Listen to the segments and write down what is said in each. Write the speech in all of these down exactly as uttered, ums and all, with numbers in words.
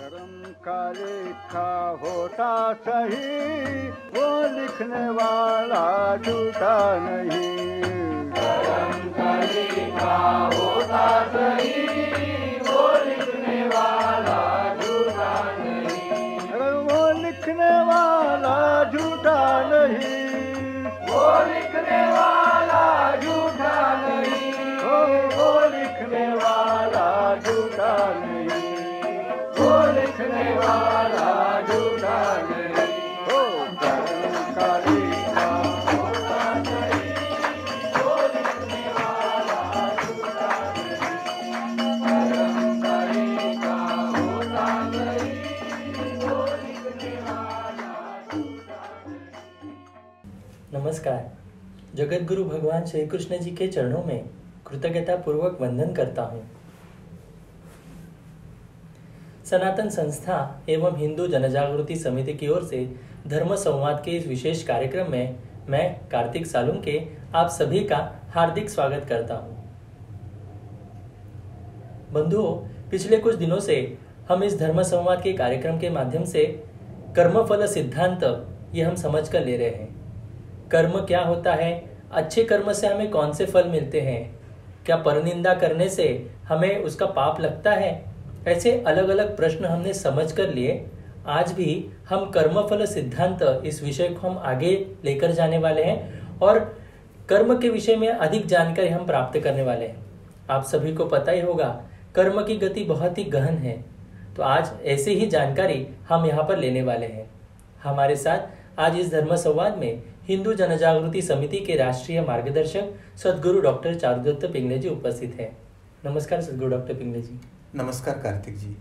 कर्म का लिखा होता सही, वो लिखने वाला झूठा नहीं। कर्म का लिखा होता सही, वो लिखने वाला झूठा नहीं। अगर वो लिखने वाला झूठा नहीं, वो लिखने वाला झूठा नहीं। ओ वो लिखने वाला झूठा नहीं, वो लिखने वाला झूठा नहीं। ओ कर्म का लिखा होता सही, वो लिखने वाला झूठा नहीं। कर्म का लिखा होता सही, वो लिखने वाला झूठा नहीं। नमस्कार। जगत गुरु भगवान श्री कृष्ण जी के चरणों में कृतज्ञता पूर्वक वंदन करता हूँ। सनातन संस्था एवं हिंदू जनजागृति समिति की ओर से धर्म संवाद के इस विशेष कार्यक्रम में मैं कार्तिक सालुंके आप सभी का हार्दिक स्वागत करता हूँ। बंधुओं, पिछले कुछ दिनों से हम इस धर्म संवाद के कार्यक्रम के माध्यम से कर्मफल सिद्धांत ये हम समझ कर ले रहे हैं। कर्म क्या होता है, अच्छे कर्म से हमें कौन से फल मिलते हैं, क्या परनिंदा करने से हमें उसका पाप लगता है, ऐसे अलग अलग प्रश्न हमने समझ कर लिए। आज भी हम कर्मफल सिद्धांत इस विषय को हम आगे लेकर जाने वाले हैं और कर्म के विषय में अधिक जानकारी हम प्राप्त करने वाले हैं। आप सभी को पता ही होगा, कर्म की गति बहुत ही गहन है। तो आज ऐसे ही जानकारी हम यहाँ पर लेने वाले हैं। हमारे साथ आज इस धर्म संवाद में हिंदू जनजागृति समिति के राष्ट्रीय मार्गदर्शक सद्गुरु डॉक्टर चारुदत्त पिंगले जी उपस्थित हैं। नमस्कार सद्गुरु डॉक्टर पिंगले जी। नमस्कार कार्तिक जी।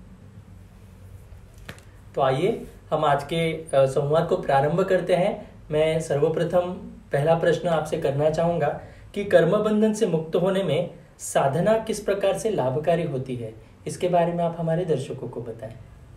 तो आइए हम आज के संवाद को प्रारंभ करते हैं। मैं सर्वप्रथम पहला प्रश्न आपसे करना चाहूंगा कि कर्म बंधन से मुक्त होने में साधना किस प्रकार से लाभकारी होती है, इसके बारे में आप हमारे दर्शकों को बताएं।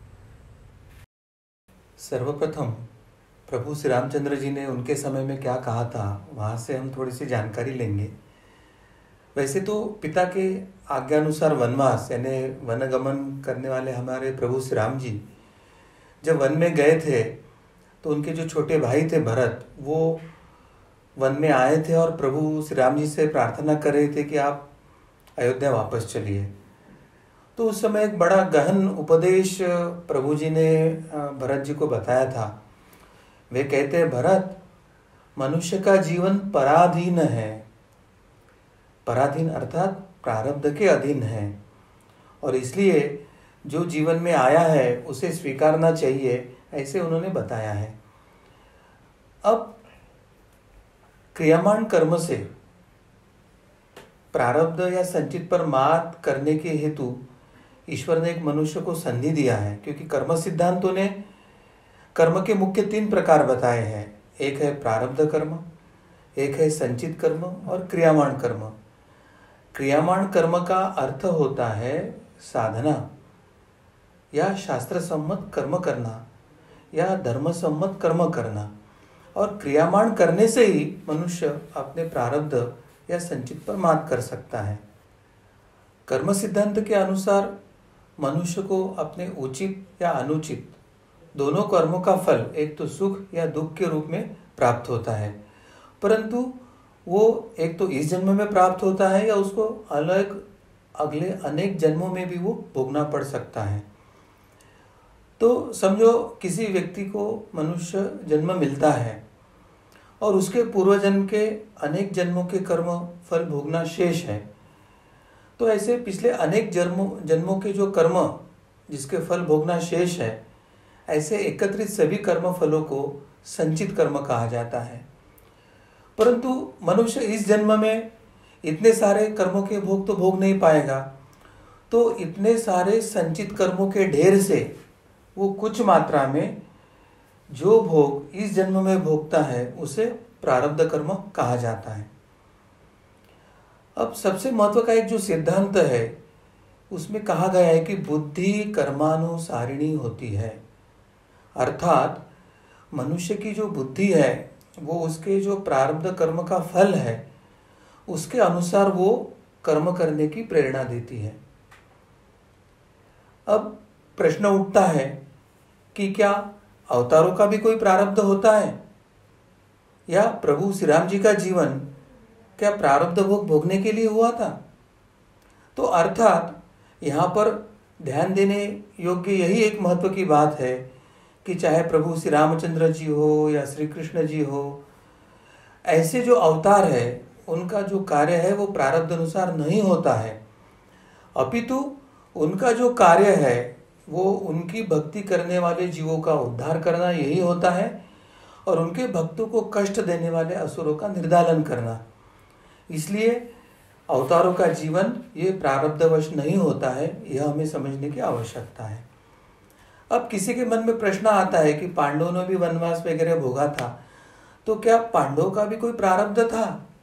सर्वप्रथम प्रभु श्री रामचंद्र जी ने उनके समय में क्या कहा था, वहाँ से हम थोड़ी सी जानकारी लेंगे। वैसे तो पिता के आज्ञानुसार वनवास यानी वनगमन करने वाले हमारे प्रभु श्री राम जी जब वन में गए थे तो उनके जो छोटे भाई थे भरत, वो वन में आए थे और प्रभु श्री राम जी से प्रार्थना कर रहे थे कि आप अयोध्या वापस चलिए। तो उस समय एक बड़ा गहन उपदेश प्रभु जी ने भरत जी को बताया था। वे कहते हैं, भरत, मनुष्य का जीवन पराधीन है। पराधीन अर्थात प्रारब्ध के अधीन है और इसलिए जो जीवन में आया है उसे स्वीकारना चाहिए, ऐसे उन्होंने बताया है। अब क्रियामान कर्म से प्रारब्ध या संचित पर मात करने के हेतु ईश्वर ने एक मनुष्य को संधि दिया है, क्योंकि कर्म सिद्धांतों ने कर्म के मुख्य तीन प्रकार बताए हैं। एक है प्रारब्ध कर्म, एक है संचित कर्म और क्रियामान कर्म। क्रियामान कर्म का अर्थ होता है साधना या शास्त्र सम्मत कर्म करना या धर्म सम्मत कर्म करना, और क्रियामान करने से ही मनुष्य अपने प्रारब्ध या संचित पर मात कर सकता है। कर्म सिद्धांत के अनुसार मनुष्य को अपने उचित या अनुचित दोनों कर्मों का फल एक तो सुख या दुख के रूप में प्राप्त होता है, परंतु वो एक तो इस जन्म में प्राप्त होता है या उसको अलग अगले अनेक जन्मों में भी वो भोगना पड़ सकता है। तो समझो किसी व्यक्ति को मनुष्य जन्म मिलता है और उसके पूर्व जन्म के अनेक जन्मों के कर्म फल भोगना शेष है, तो ऐसे पिछले अनेक जन्मों जन्मों के जो कर्म जिसके फल भोगना शेष है, ऐसे एकत्रित सभी कर्म फलों को संचित कर्म कहा जाता है। परंतु मनुष्य इस जन्म में इतने सारे कर्मों के भोग तो भोग नहीं पाएगा, तो इतने सारे संचित कर्मों के ढेर से वो कुछ मात्रा में जो भोग इस जन्म में भोगता है उसे प्रारब्ध कर्म कहा जाता है। अब सबसे महत्व का एक जो सिद्धांत है उसमें कहा गया है कि बुद्धि कर्मानुसारिणी होती है, अर्थात मनुष्य की जो बुद्धि है वो उसके जो प्रारब्ध कर्म का फल है उसके अनुसार वो कर्म करने की प्रेरणा देती है। अब प्रश्न उठता है कि क्या अवतारों का भी कोई प्रारब्ध होता है, या प्रभु श्री राम जी का जीवन क्या प्रारब्ध भोग भोगने के लिए हुआ था। तो अर्थात यहाँ पर ध्यान देने योग्य यही एक महत्व की बात है कि चाहे प्रभु श्री रामचंद्र जी हो या श्री कृष्ण जी हो, ऐसे जो अवतार है उनका जो कार्य है वो प्रारब्ध अनुसार नहीं होता है, अपितु उनका जो कार्य है वो उनकी भक्ति करने वाले जीवों का उद्धार करना यही होता है, और उनके भक्तों को कष्ट देने वाले असुरों का निर्दालन करना। इसलिए अवतारों का जीवन ये प्रारब्धवश नहीं होता है, यह हमें समझने की आवश्यकता है। अब किसी के मन में प्रश्न आता है कि पांडवों ने भी वनवास वगैरह भोगा था, तो क्या पांडवों का भी कोई प्रारब्ध था?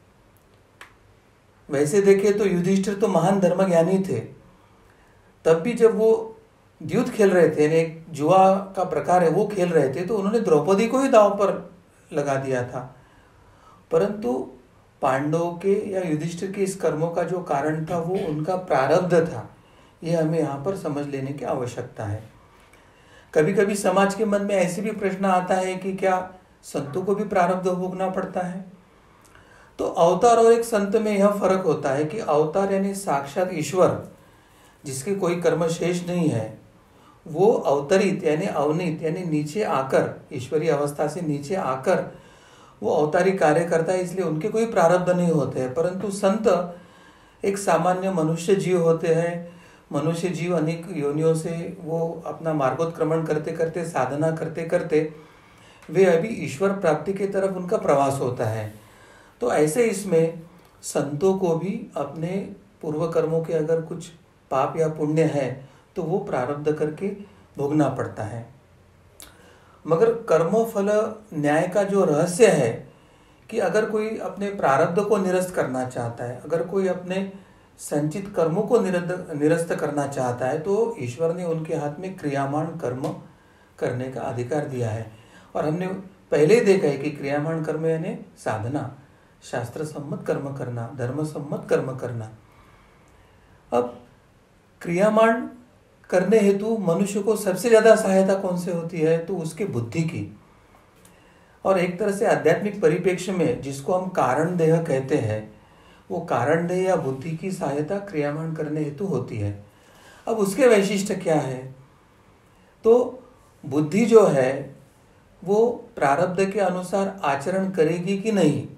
वैसे देखे तो युधिष्ठिर तो महान धर्मज्ञानी थे, तब भी जब वो द्यूत खेल रहे थे, एक जुआ का प्रकार है वो खेल रहे थे, तो उन्होंने द्रौपदी को ही दांव पर लगा दिया था। परंतु पांडवों के या युधिष्ठिर के इस कर्मों का जो कारण था वो उनका प्रारब्ध था, ये हमें यहाँ पर समझ लेने की आवश्यकता है। कभी कभी समाज के मन में ऐसे भी प्रश्न आता है कि क्या संतों को भी प्रारब्ध भोगना पड़ता है? तो अवतार और एक संत में यह फर्क होता है कि अवतार यानी साक्षात ईश्वर, जिसके कोई कर्म शेष नहीं है, वो अवतरित यानी अवनीत यानी नीचे आकर, ईश्वरीय अवस्था से नीचे आकर वो अवतारी कार्य करता है, इसलिए उनके कोई प्रारब्ध नहीं होते हैं। परंतु संत एक सामान्य मनुष्य जीव होते हैं। मनुष्य जीव अनेक योनियों से वो अपना मार्गोत्क्रमण करते करते, साधना करते करते वे अभी ईश्वर प्राप्ति की तरफ उनका प्रवास होता है। तो ऐसे इसमें संतों को भी अपने पूर्व कर्मों के अगर कुछ पाप या पुण्य है तो वो प्रारब्ध करके भोगना पड़ता है। मगर कर्म फल न्याय का जो रहस्य है कि अगर कोई अपने प्रारब्ध को निरस्त करना चाहता है, अगर कोई अपने संचित कर्मों को निरस्त करना चाहता है, तो ईश्वर ने उनके हाथ में क्रियामाण कर्म करने का अधिकार दिया है। और हमने पहले ही देखा है कि क्रियामाण कर्म यानी साधना, शास्त्र सम्मत कर्म करना, धर्म सम्मत कर्म करना। अब क्रियामाण करने हेतु मनुष्य को सबसे ज्यादा सहायता कौन से होती है? तो उसके बुद्धि की। और एक तरह से आध्यात्मिक परिप्रेक्ष्य में जिसको हम कारण देह कहते हैं, वो कारण देह या बुद्धि की सहायता क्रियामाण करने हेतु होती है। अब उसके वैशिष्ट्य क्या है? तो बुद्धि जो है वो प्रारब्ध के अनुसार आचरण करेगी कि नहीं,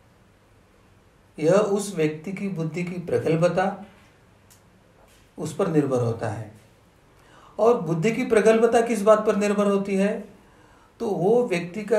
यह उस व्यक्ति की बुद्धि की प्रगल्भता उस पर निर्भर होता है। और बुद्धि की प्रगल्भता किस बात पर निर्भर होती है? तो वो व्यक्ति का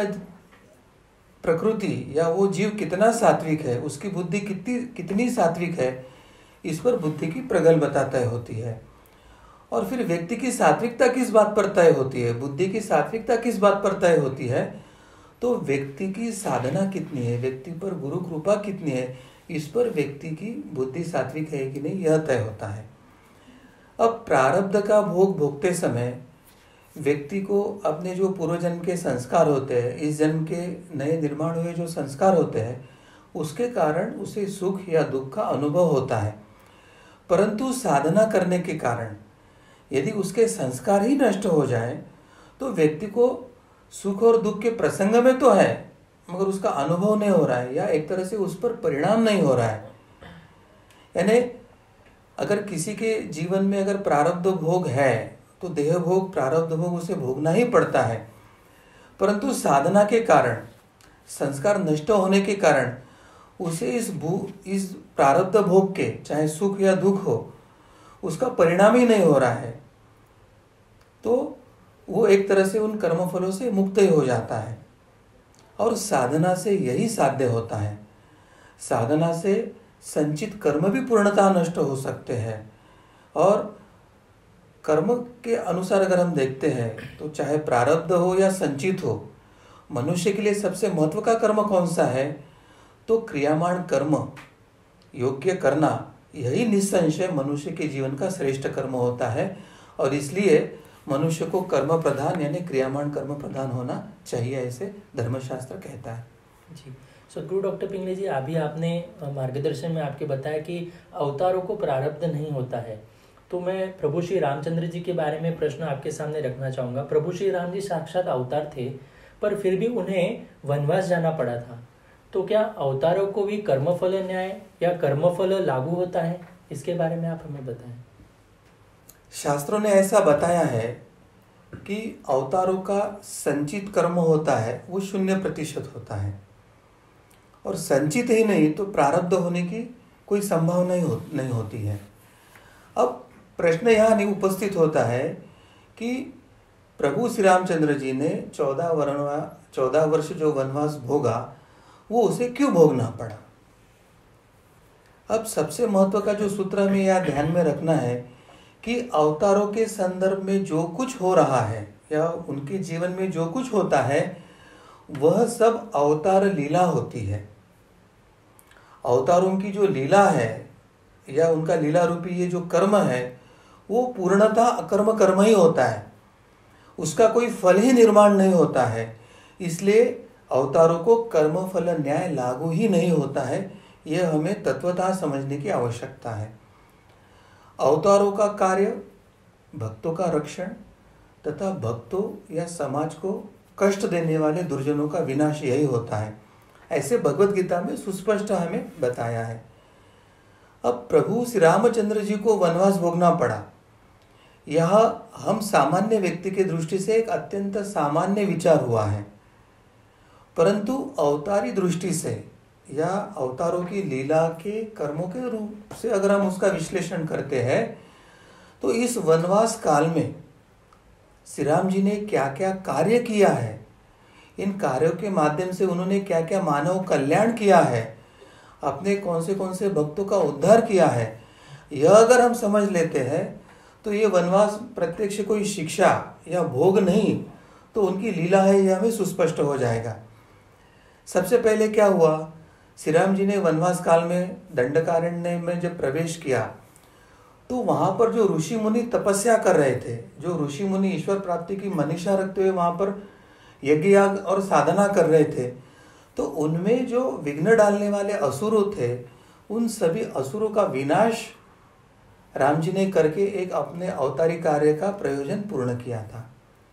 प्रकृति या वो जीव कितना सात्विक है, उसकी बुद्धि कितनी कितनी सात्विक है, इस पर बुद्धि की प्रगल्भता तय होती है। और फिर व्यक्ति की सात्विकता किस बात पर तय होती है, बुद्धि की सात्विकता किस बात पर तय होती है? तो व्यक्ति की साधना कितनी है, व्यक्ति पर गुरु कृपा कितनी है, इस पर व्यक्ति की बुद्धि सात्विक है कि नहीं यह तय होता है। अब प्रारब्ध का भोग भोगते समय व्यक्ति को अपने जो पूर्व जन्म के संस्कार होते हैं, इस जन्म के नए निर्माण हुए जो संस्कार होते हैं, उसके कारण उसे सुख या दुख का अनुभव होता है। परंतु साधना करने के कारण यदि उसके संस्कार ही नष्ट हो जाए तो व्यक्ति को सुख और दुख के प्रसंग में तो है, मगर उसका अनुभव नहीं हो रहा है, या एक तरह से उस पर परिणाम नहीं हो रहा है। यानी अगर किसी के जीवन में अगर प्रारब्ध भोग है तो देह भोग, प्रारब्ध भोग उसे भोगना ही पड़ता है। परंतु साधना के कारण, संस्कार नष्ट होने के कारण उसे इस भू इस प्रारब्ध भोग के, चाहे सुख या दुख हो, उसका परिणाम ही नहीं हो रहा है, तो वो एक तरह से उन कर्मफलों से मुक्त ही हो जाता है। और साधना से यही साध्य होता है। साधना से संचित कर्म भी पूर्णतः नष्ट हो सकते हैं। और कर्म के अनुसार अगर हम देखते हैं तो चाहे प्रारब्ध हो या संचित हो, मनुष्य के लिए सबसे महत्व का कर्म कौन सा है? तो क्रियामाण कर्म योग्य करना, यही निसंशय मनुष्य के जीवन का श्रेष्ठ कर्म होता है। और इसलिए मनुष्य को कर्म प्रधान यानी क्रियामाण कर्म प्रधान होना चाहिए, ऐसे धर्मशास्त्र कहता है। जी, सदगुरु डॉक्टर पिंगले जी, अभी आपने मार्गदर्शन में आपके बताया कि अवतारों को प्रारब्ध नहीं होता है, तो मैं प्रभु श्री रामचंद्र जी के बारे में प्रश्न आपके सामने रखना चाहूँगा। प्रभु श्री राम जी साक्षात अवतार थे, पर फिर भी उन्हें वनवास जाना पड़ा था। तो क्या अवतारों को भी कर्मफल न्याय या कर्मफल लागू होता है? इसके बारे में आप हमें बताएं। शास्त्रों ने ऐसा बताया है कि अवतारों का संचित कर्म होता है वो शून्य प्रतिशत होता है, और संचित ही नहीं तो प्रारब्ध होने की कोई संभावना ही हो, नहीं होती है। अब प्रश्न यहाँ नहीं उपस्थित होता है कि प्रभु श्री रामचंद्र जी ने चौदह वर्ण चौदह वर्ष जो वनवास भोगा वो उसे क्यों भोगना पड़ा। अब सबसे महत्व का जो सूत्र हमें यहाँ ध्यान में रखना है कि अवतारों के संदर्भ में जो कुछ हो रहा है या उनके जीवन में जो कुछ होता है वह सब अवतार लीला होती है। अवतारों की जो लीला है या उनका लीला रूपी ये जो कर्म है वो पूर्णतः अकर्म कर्म ही होता है, उसका कोई फल ही निर्माण नहीं होता है। इसलिए अवतारों को कर्म फल न्याय लागू ही नहीं होता है, यह हमें तत्वतः समझने की आवश्यकता है। अवतारों का कार्य भक्तों का रक्षण तथा भक्तों या समाज को कष्ट देने वाले दुर्जनों का विनाश यही होता है, ऐसे भगवत गीता में सुस्पष्ट हमें बताया है। अब प्रभु श्री रामचंद्र जी को वनवास भोगना पड़ा, यह हम सामान्य व्यक्ति के दृष्टि से एक अत्यंत सामान्य विचार हुआ है, परंतु अवतारी दृष्टि से या अवतारों की लीला के कर्मों के रूप से अगर हम उसका विश्लेषण करते हैं तो इस वनवास काल में श्री राम जी ने क्या क्या कार्य किया है, इन कार्यों के माध्यम से उन्होंने क्या क्या मानव कल्याण किया है, अपने कौन से कौन से भक्तों का उद्धार किया है, यह अगर हम समझ लेते हैं तो ये वनवास प्रत्यक्ष कोई शिक्षा या भोग नहीं तो उनकी लीला है, यह हमें सुस्पष्ट हो जाएगा। सबसे पहले क्या हुआ, श्री राम जी ने वनवास काल में दंडकारण्य में जब प्रवेश किया तो वहां पर जो ऋषि मुनि तपस्या कर रहे थे, जो ऋषि मुनि ईश्वर प्राप्ति की मनीषा रखते हुए वहां पर यज्ञ याग और साधना कर रहे थे, तो उनमें जो विघ्न डालने वाले असुरों थे उन सभी असुरों का विनाश राम जी ने करके एक अपने अवतारी कार्य का प्रयोजन पूर्ण किया था।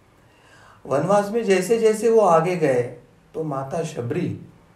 वनवास में जैसे जैसे वो आगे गए तो माता शबरी,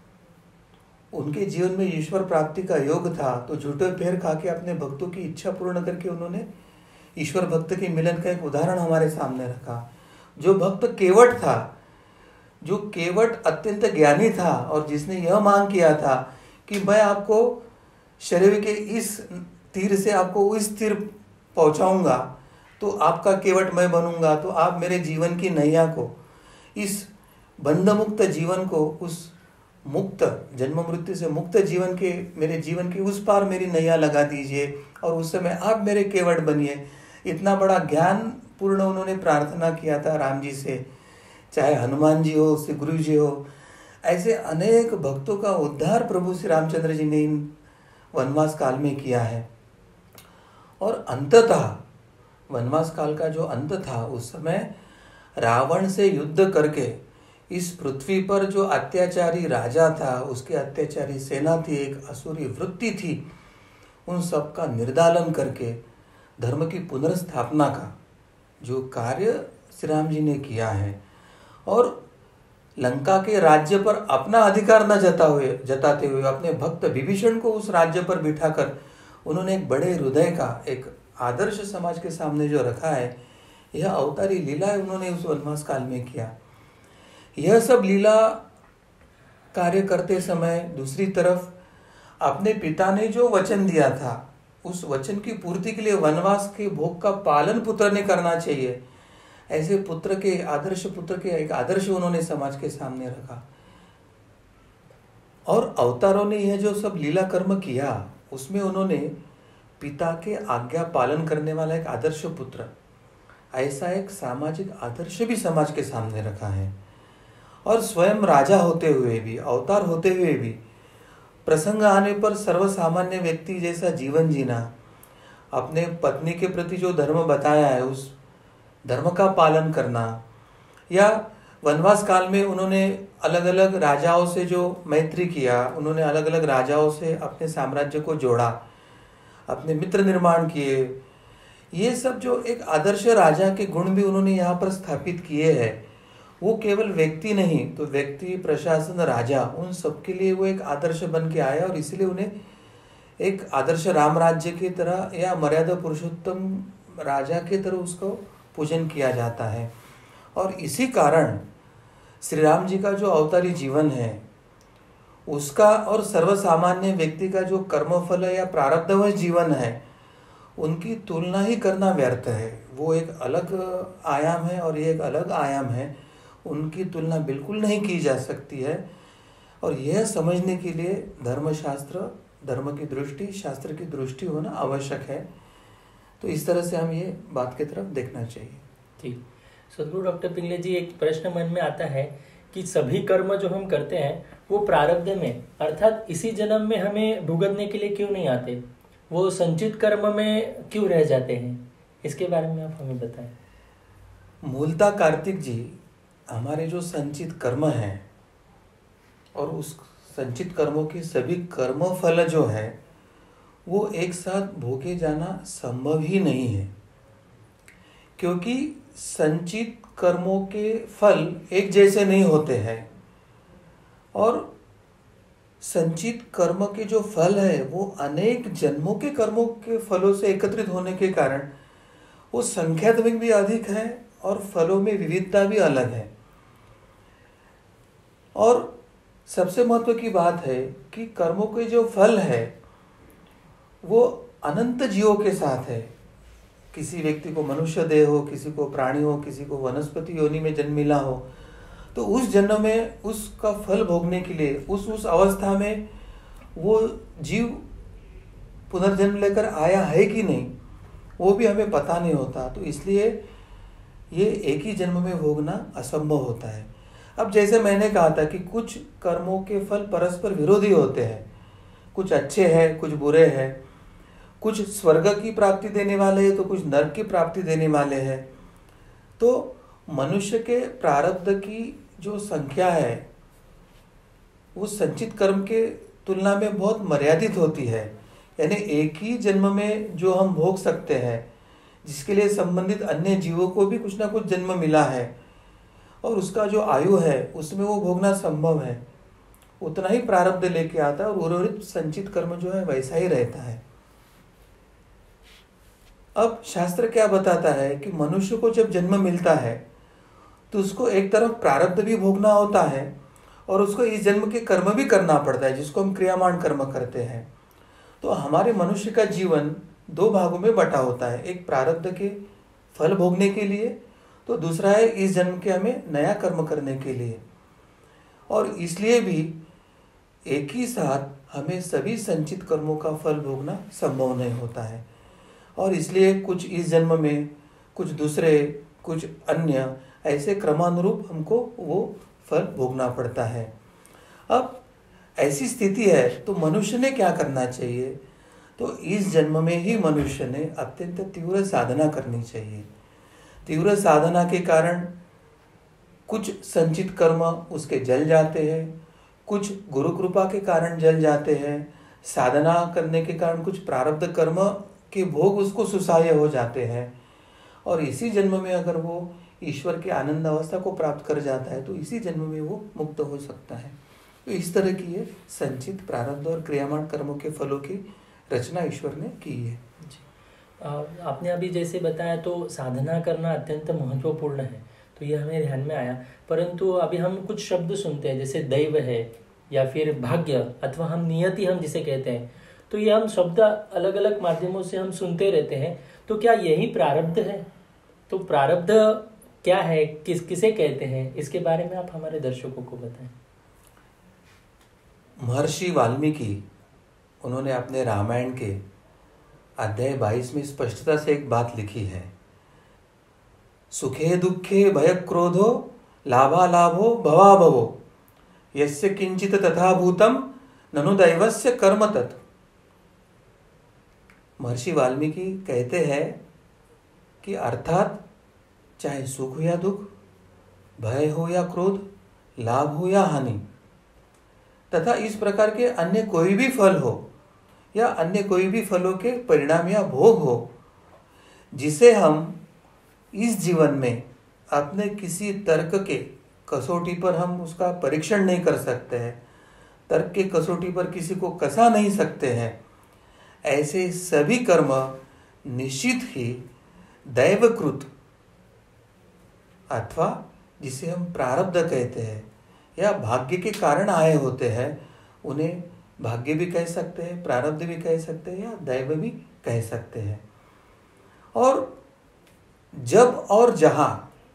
उनके जीवन में ईश्वर प्राप्ति का योग था तो झूठे पैर खा के अपने भक्तों की इच्छा पूर्ण करके उन्होंने ईश्वर भक्त के मिलन का एक उदाहरण हमारे सामने रखा। जो भक्त केवट था, जो केवट अत्यंत ज्ञानी था और जिसने यह मांग किया था कि मैं आपको शरीर के इस तीर से आपको उस तीर पहुंचाऊंगा तो आपका केवट मैं बनूंगा, तो आप मेरे जीवन की नैया को, इस बंध मुक्त जीवन को, उस मुक्त जन्म मृत्यु से मुक्त जीवन के मेरे जीवन के उस पार मेरी नैया लगा दीजिए और उस समय आप मेरे केवट बनिए। इतना बड़ा ज्ञान पूर्ण उन्होंने प्रार्थना किया था राम जी से, चाहे हनुमान जी हो, श्री गुरु जी हो, ऐसे अनेक भक्तों का उद्धार प्रभु श्री रामचंद्र जी ने इन वनवास काल में किया है। और अंततः वनवास काल का जो अंत था उस समय रावण से युद्ध करके इस पृथ्वी पर जो अत्याचारी राजा था, उसके अत्याचारी सेना थी, एक असुरी वृत्ति थी, उन सब का निर्दालन करके धर्म की पुनर्स्थापना का जो कार्य श्री राम जी ने किया है और लंका के राज्य पर अपना अधिकार न जता हुए जताते हुए अपने भक्त विभीषण को उस राज्य पर बिठाकर उन्होंने एक बड़े हृदय का एक आदर्श समाज के सामने जो रखा है, यह अवतारी लीला है उन्होंने उस वनवास काल में किया। यह सब लीला कार्य करते समय दूसरी तरफ अपने पिता ने जो वचन दिया था उस वचन की पूर्ति के लिए वनवास के भोग का पालन पुत्र ने करना चाहिए, ऐसे पुत्र के आदर्श पुत्र के एक आदर्श उन्होंने समाज के सामने रखा। और अवतारों ने यह जो सब लीला कर्म किया उसमें उन्होंने पिता के आज्ञा पालन करने वाला एक आदर्श पुत्र, ऐसा एक सामाजिक आदर्श भी समाज के सामने रखा है। और स्वयं राजा होते हुए भी, अवतार होते हुए भी प्रसंग आने पर सर्वसामान्य व्यक्ति जैसा जीवन जीना, अपने पत्नी के प्रति जो धर्म बताया है उस धर्म का पालन करना, या वनवास काल में उन्होंने अलग अलग राजाओं से जो मैत्री किया, उन्होंने अलग अलग राजाओं से अपने साम्राज्य को जोड़ा, अपने मित्र निर्माण किए, ये सब जो एक आदर्श राजा के गुण भी उन्होंने यहाँ पर स्थापित किए हैं, वो केवल व्यक्ति नहीं, तो व्यक्ति, प्रशासन, राजा, उन सबके लिए वो एक आदर्श बन के आया और इसलिए उन्हें एक आदर्श राम राज्य की तरह या मर्यादा पुरुषोत्तम राजा की तरह उसको पूजन किया जाता है। और इसी कारण श्री राम जी का जो अवतारी जीवन है उसका और सर्वसामान्य व्यक्ति का जो कर्मफल या प्रारब्धवश जीवन है उनकी तुलना ही करना व्यर्थ है। वो एक अलग आयाम है और ये एक अलग आयाम है, उनकी तुलना बिल्कुल नहीं की जा सकती है। और यह समझने के लिए धर्मशास्त्र, धर्म की दृष्टि, शास्त्र की दृष्टि होना आवश्यक है। तो इस तरह से हम ये बात की तरफ देखना चाहिए। ठीक। सदगुरु डॉक्टर पिंगले जी, एक प्रश्न मन में आता है कि सभी कर्म जो हम करते हैं वो प्रारब्ध में, अर्थात इसी जन्म में हमें भुगतने के लिए क्यों नहीं आते, वो संचित कर्म में क्यों रह जाते हैं, इसके बारे में आप हमें बताएं। मूलतः कार्तिक जी, हमारे जो संचित कर्म हैं और उस संचित कर्मों के सभी कर्म फल जो है वो एक साथ भोगे जाना संभव ही नहीं है, क्योंकि संचित कर्मों के फल एक जैसे नहीं होते हैं और संचित कर्म के जो फल है वो अनेक जन्मों के कर्मों के फलों से एकत्रित होने के कारण वो संख्यात्मक भी अधिक है और फलों में विविधता भी अलग है। और सबसे महत्व की बात है कि कर्मों के जो फल है वो अनंत जीवों के साथ है। किसी व्यक्ति को मनुष्य देह हो, किसी को प्राणी हो, किसी को वनस्पति योनि में जन्म मिला हो, तो उस जन्म में उसका फल भोगने के लिए उस उस अवस्था में वो जीव पुनर्जन्म लेकर आया है कि नहीं वो भी हमें पता नहीं होता। तो इसलिए ये एक ही जन्म में भोगना असंभव होता है। अब जैसे मैंने कहा था कि कुछ कर्मों के फल परस्पर विरोधी होते हैं, कुछ अच्छे हैं, कुछ बुरे हैं, कुछ स्वर्ग की प्राप्ति देने वाले हैं तो कुछ नरक की प्राप्ति देने वाले हैं। तो मनुष्य के प्रारब्ध की जो संख्या है वो संचित कर्म के तुलना में बहुत मर्यादित होती है। यानी एक ही जन्म में जो हम भोग सकते हैं, जिसके लिए संबंधित अन्य जीवों को भी कुछ ना कुछ जन्म मिला है और उसका जो आयु है उसमें वो भोगना संभव है, उतना ही प्रारब्ध लेके आता है और उर्वरित संचित कर्म जो है वैसा ही रहता है। अब शास्त्र क्या बताता है कि मनुष्य को जब जन्म मिलता है तो उसको एक तरफ प्रारब्ध भी भोगना होता है और उसको इस जन्म के कर्म भी करना पड़ता है, जिसको हम क्रियामान कर्म करते हैं। तो हमारे मनुष्य का जीवन दो भागों में बटा होता है, एक प्रारब्ध के फल भोगने के लिए, तो दूसरा है इस जन्म के हमें नया कर्म करने के लिए। और इसलिए भी एक ही साथ हमें सभी संचित कर्मों का फल भोगना संभव नहीं होता है और इसलिए कुछ इस जन्म में, कुछ दूसरे, कुछ अन्य, ऐसे क्रमानुरूप हमको वो फल भोगना पड़ता है। अब ऐसी स्थिति है तो मनुष्य ने क्या करना चाहिए? तो इस जन्म में ही मनुष्य ने अत्यंत तीव्र साधना करनी चाहिए। तीव्र साधना के कारण कुछ संचित कर्म उसके जल जाते हैं, कुछ गुरु कृपा के कारण जल जाते हैं, साधना करने के कारण कुछ प्रारब्ध कर्म के भोग उसको सुसह्य हो जाते हैं और इसी जन्म में अगर वो ईश्वर के आनंद अवस्था को प्राप्त कर जाता है तो इसी जन्म में वो मुक्त हो सकता है। तो इस तरह की ये संचित, प्रारब्ध और क्रियामान कर्मों के फलों की रचना ईश्वर ने की है। आपने अभी जैसे बताया तो साधना करना अत्यंत महत्वपूर्ण है, तो ये हमें ध्यान में आया। परंतु अभी हम कुछ शब्द सुनते हैं जैसे दैव है या फिर भाग्य अथवा हम नियति हम जिसे कहते हैं, तो ये हम शब्द अलग अलग माध्यमों से हम सुनते रहते हैं। तो क्या यही प्रारब्ध है? तो प्रारब्ध क्या है, किस किसे कहते हैं, इसके बारे में आप हमारे दर्शकों को बताएं। महर्षि वाल्मीकि उन्होंने अपने रामायण के अध्याय बाईस में स्पष्टता से एक बात लिखी है, सुखे दुखे भय क्रोधो लाभा लाभो भवा भवो यस्य किंचित तथा भूतम ननु दैवस्य कर्म तत्। महर्षि वाल्मीकि कहते हैं कि अर्थात चाहे सुख हो या दुख, भय हो या क्रोध, लाभ हो या हानि, तथा इस प्रकार के अन्य कोई भी फल हो या अन्य कोई भी फलों के परिणाम या भोग हो, जिसे हम इस जीवन में अपने किसी तर्क के कसौटी पर हम उसका परीक्षण नहीं कर सकते हैं, तर्क के कसौटी पर किसी को कसा नहीं सकते हैं, ऐसे सभी कर्म निश्चित ही दैवकृत अथवा जिसे हम प्रारब्ध कहते हैं या भाग्य के कारण आए होते हैं, उन्हें भाग्य भी कह सकते हैं, प्रारब्ध भी कह सकते हैं या दैव भी कह सकते हैं। और जब और जहां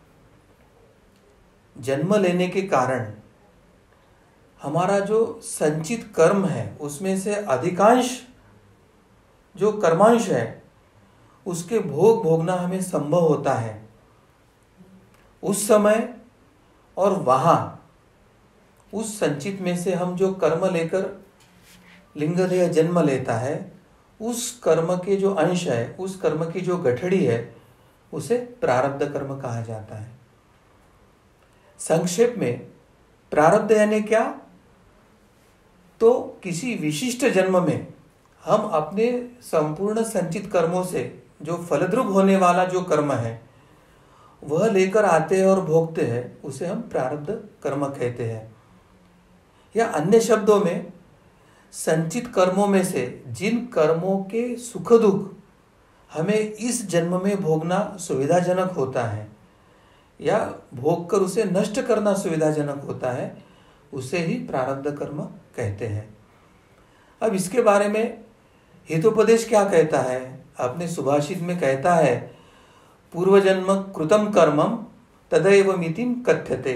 जन्म लेने के कारण हमारा जो संचित कर्म है उसमें से अधिकांश जो कर्मांश है उसके भोग भोगना हमें संभव होता है, उस समय और वहां उस संचित में से हम जो कर्म लेकर लिंगदेह जन्म लेता है, उस कर्म के जो अंश है, उस कर्म की जो गठड़ी है, उसे प्रारब्ध कर्म कहा जाता है। संक्षेप में प्रारब्ध यानी क्या? तो किसी विशिष्ट जन्म में हम अपने संपूर्ण संचित कर्मों से जो फलद्रुप होने वाला जो कर्म है वह लेकर आते हैं और भोगते हैं, उसे हम प्रारब्ध कर्म कहते हैं। या अन्य शब्दों में संचित कर्मों में से जिन कर्मों के सुख दुख हमें इस जन्म में भोगना सुविधाजनक होता है या भोग कर उसे नष्ट करना सुविधाजनक होता है, उसे ही प्रारब्ध कर्म कहते हैं। अब इसके बारे में हितोपदेश क्या कहता है? अपने सुभाषित में कहता है, पूर्वजन्म कृतम कर्मम तदैव मितिम कथ्यते।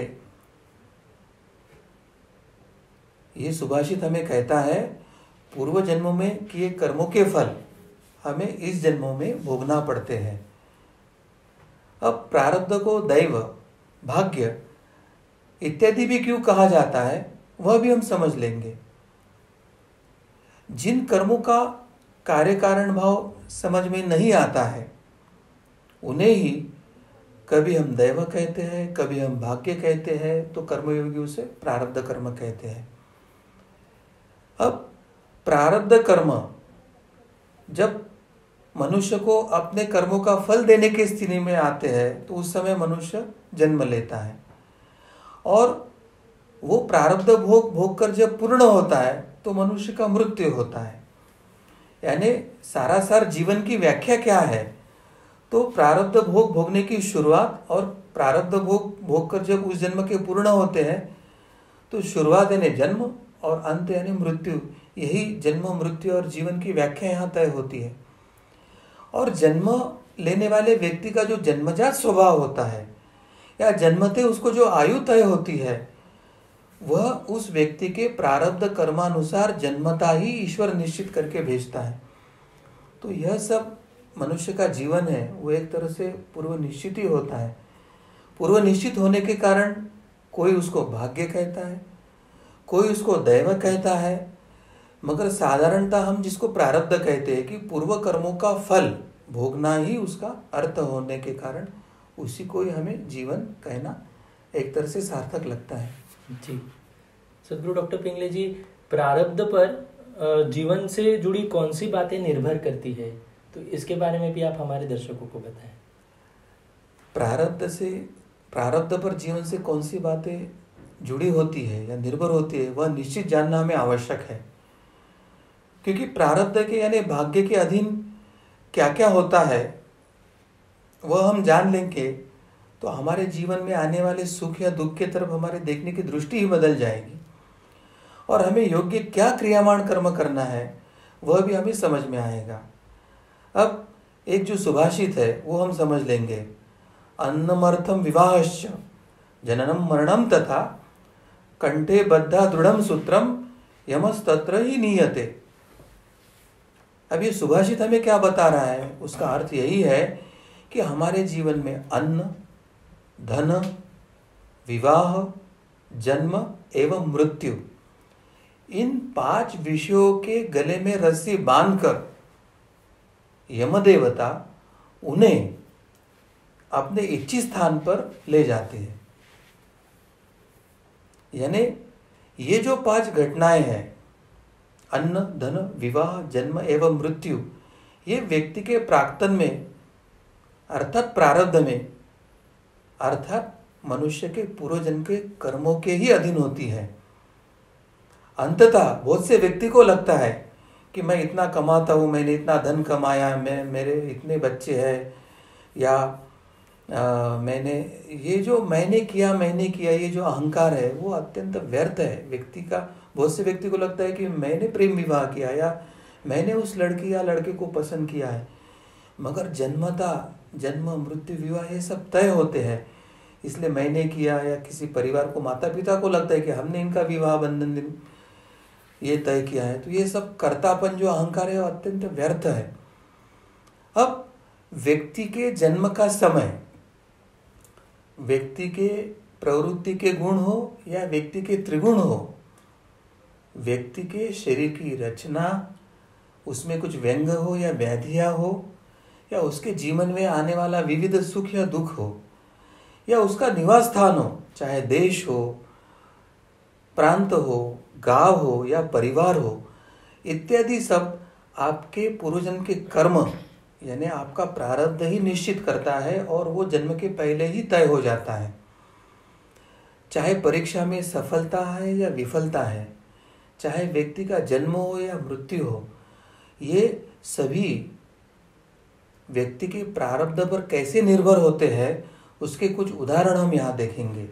ये सुभाषित हमें कहता है पूर्व जन्मों में किए कर्मों के फल हमें इस जन्मों में भोगना पड़ते हैं। अब प्रारब्ध को दैव, भाग्य इत्यादि भी क्यों कहा जाता है वह भी हम समझ लेंगे। जिन कर्मों का कार्य कारण भाव समझ में नहीं आता है उन्हें ही कभी हम दैव कहते हैं, कभी हम भाग्य कहते हैं, तो कर्मयोगी उसे प्रारब्ध कर्म कहते हैं। अब प्रारब्ध कर्म जब मनुष्य को अपने कर्मों का फल देने की स्थिति में आते हैं तो उस समय मनुष्य जन्म लेता है और वो प्रारब्ध भोग भोग कर जब पूर्ण होता है तो मनुष्य का मृत्यु होता है। यानी सारा सार जीवन की व्याख्या क्या है? तो प्रारब्ध भोग भोगने की शुरुआत और प्रारब्ध भोग भोग कर जब उस जन्म के पूर्ण होते हैं तो शुरुआत यानी जन्म और अंत यानी मृत्यु, यही जन्म मृत्यु और जीवन की व्याख्या यहाँ तय होती है। और जन्म लेने वाले व्यक्ति का जो जन्मजात स्वभाव होता है या जन्मते उसको जो आयु तय होती है वह उस व्यक्ति के प्रारब्ध कर्मानुसार जन्मता ही ईश्वर निश्चित करके भेजता है। तो यह सब मनुष्य का जीवन है वो एक तरह से पूर्व निश्चित ही होता है। पूर्व निश्चित होने के कारण कोई उसको भाग्य कहता है, कोई उसको दैव कहता है, मगर साधारणतः हम जिसको प्रारब्ध कहते हैं कि पूर्व कर्मों का फल भोगना ही उसका अर्थ होने के कारण उसी को ही हमें जीवन कहना एक तरह से सार्थक लगता है। जी सदगुरु डॉक्टर पिंगले जी, प्रारब्ध पर जीवन से जुड़ी कौन सी बातें निर्भर करती है, तो इसके बारे में भी आप हमारे दर्शकों को बताएं। प्रारब्ध से प्रारब्ध पर जीवन से कौन सी बातें जुड़ी होती है या निर्भर होती है वह निश्चित जानना हमें आवश्यक है, क्योंकि प्रारब्ध के यानी भाग्य के अधीन क्या क्या होता है वह हम जान लेंगे तो हमारे जीवन में आने वाले सुख या दुख के तरफ हमारे देखने की दृष्टि ही बदल जाएगी और हमें योग्य क्या क्रियामान कर्म करना है वह भी हमें समझ में आएगा। अब एक जो सुभाषित है वो हम समझ लेंगे, अन्नमर्थम विवाहश्च जननम मरणम तथा कंठे बद्धा दृढ़म सूत्रम यमस्तत्र ही नीयते। अब ये सुभाषित हमें क्या बता रहा है? उसका अर्थ यही है कि हमारे जीवन में अन्न, धन, विवाह, जन्म एवं मृत्यु, इन पांच विषयों के गले में रस्सी बांधकर यमदेवता उन्हें अपने इच्छित स्थान पर ले जाते हैं। यानी ये जो पांच घटनाएं हैं, अन्न, धन, विवाह, जन्म एवं मृत्यु, ये व्यक्ति के प्राक्तन में अर्थात प्रारब्ध में, अर्थात मनुष्य के पूर्वजन्म के कर्मों के ही अधीन होती है। अंततः बहुत से व्यक्ति को लगता है कि मैं इतना कमाता हूँ, मैंने इतना धन कमाया, मैं मेरे इतने बच्चे हैं, या आ, मैंने ये जो मैंने किया मैंने किया ये जो अहंकार है वो अत्यंत व्यर्थ है व्यक्ति का। बहुत से व्यक्ति को लगता है कि मैंने प्रेम विवाह किया या मैंने उस लड़की या लड़के को पसंद किया है, मगर जन्मता जन्म मृत्यु विवाह ये सब तय होते हैं, इसलिए मैंने किया, या किसी परिवार को माता पिता को लगता है कि हमने इनका विवाह बंधन दिन ये तय किया है। तो ये सब कर्तापन जो अहंकार है वो अत्यंत व्यर्थ है। अब व्यक्ति के जन्म का समय, व्यक्ति के प्रवृत्ति के गुण हो या व्यक्ति के त्रिगुण हो, व्यक्ति के शरीर की रचना, उसमें कुछ व्यंग हो या व्याधियां हो, या उसके जीवन में आने वाला विविध सुख या दुख हो, या उसका निवास स्थान हो, चाहे देश हो, प्रांत हो, गांव हो या परिवार हो, इत्यादि सब आपके पूर्वजन्म के कर्म यानी आपका प्रारब्ध ही निश्चित करता है और वो जन्म के पहले ही तय हो जाता है। चाहे परीक्षा में सफलता है या विफलता है, चाहे व्यक्ति का जन्म हो या मृत्यु हो, ये सभी व्यक्ति के प्रारब्ध पर कैसे निर्भर होते हैं उसके कुछ उदाहरण हम यहाँ देखेंगे।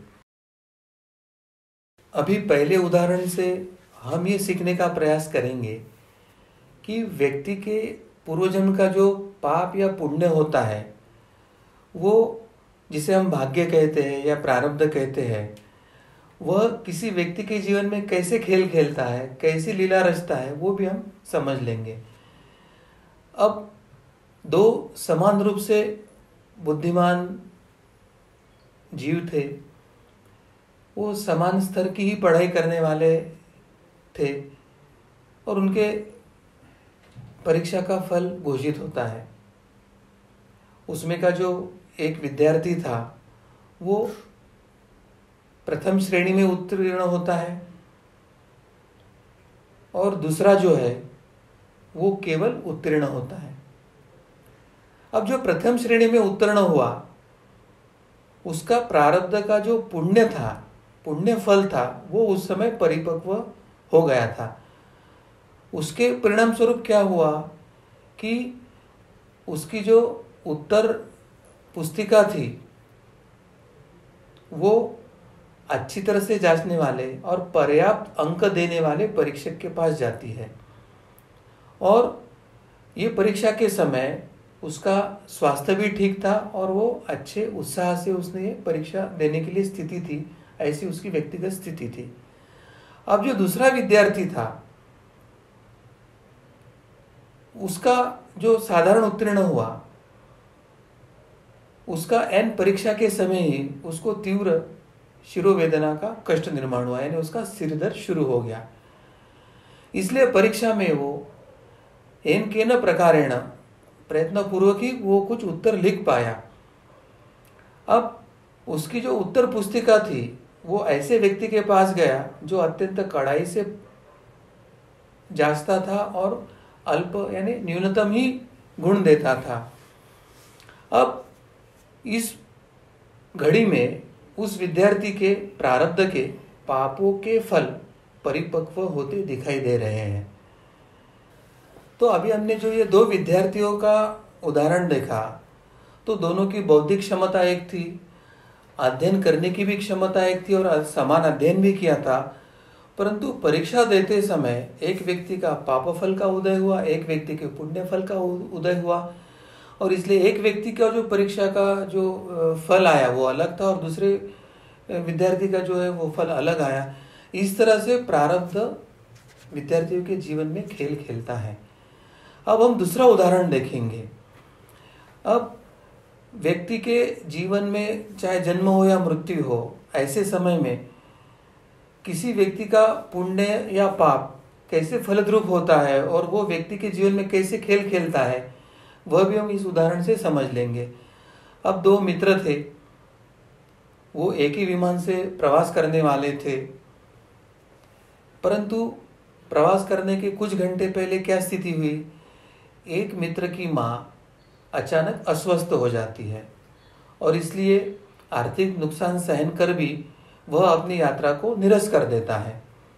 अभी पहले उदाहरण से हम ये सीखने का प्रयास करेंगे कि व्यक्ति के पूर्वजन्म का जो पाप या पुण्य होता है वो जिसे हम भाग्य कहते हैं या प्रारब्ध कहते हैं, वह किसी व्यक्ति के जीवन में कैसे खेल खेलता है, कैसी लीला रचता है, वो भी हम समझ लेंगे। अब दो समान रूप से बुद्धिमान जीव थे, वो समान स्तर की ही पढ़ाई करने वाले थे और उनके परीक्षा का फल घोषित होता है। उसमें का जो एक विद्यार्थी था वो प्रथम श्रेणी में उत्तीर्ण होता है और दूसरा जो है वो केवल उत्तीर्ण होता है। अब जो प्रथम श्रेणी में उत्तीर्ण हुआ उसका प्रारब्ध का जो पुण्य था, पुण्य फल था, वो उस समय परिपक्व हो गया था। उसके परिणाम स्वरूप क्या हुआ कि उसकी जो उत्तर पुस्तिका थी वो अच्छी तरह से जांचने वाले और पर्याप्त अंक देने वाले परीक्षक के पास जाती है और ये परीक्षा के समय उसका स्वास्थ्य भी ठीक था और वो अच्छे उत्साह से उसने ये परीक्षा देने के लिए स्थिति थी, ऐसी उसकी व्यक्तिगत स्थिति थी। अब जो दूसरा विद्यार्थी था उसका जो साधारण उत्तीर्ण हुआ, उसका एन परीक्षा के समय ही उसको तीव्र शिरोवेदना का कष्ट निर्माण हुआ, यानी उसका सिर दर्द शुरू हो गया। इसलिए परीक्षा में वो एन के न प्रकारेण प्रयत्न पूर्वक ही वो कुछ उत्तर लिख पाया। अब उसकी जो उत्तर पुस्तिका थी वो ऐसे व्यक्ति के पास गया जो अत्यंत कड़ाई से जांचता था और अल्प यानी न्यूनतम ही गुण देता था। अब इस घड़ी में उस विद्यार्थी के प्रारब्ध के पापों के फल परिपक्व होते दिखाई दे रहे हैं। तो अभी हमने जो ये दो विद्यार्थियों का उदाहरण देखा तो दोनों की बौद्धिक क्षमता एक थी, अध्ययन करने की भी क्षमता एक थी और समान अध्ययन भी किया था, परंतु परीक्षा देते समय एक व्यक्ति का पाप फल का उदय हुआ, एक व्यक्ति के पुण्य फल का उदय हुआ और इसलिए एक व्यक्ति का जो परीक्षा का जो फल आया वो अलग था और दूसरे विद्यार्थी का जो है वो फल अलग आया। इस तरह से प्रारब्ध विद्यार्थियों के जीवन में खेल खेलता है। अब हम दूसरा उदाहरण देखेंगे। अब व्यक्ति के जीवन में चाहे जन्म हो या मृत्यु हो, ऐसे समय में किसी व्यक्ति का पुण्य या पाप कैसे फलद्रूप होता है और वो व्यक्ति के जीवन में कैसे खेल खेलता है वह भी हम इस उदाहरण से समझ लेंगे। अब दो मित्र थे, वो एक ही विमान से प्रवास करने वाले थे, परंतु प्रवास करने के कुछ घंटे पहले क्या स्थिति हुई, एक मित्र की माँ अचानक अस्वस्थ हो जाती है और इसलिए आर्थिक नुकसान सहन कर भी वह अपनी यात्रा को निरस्त कर देता है।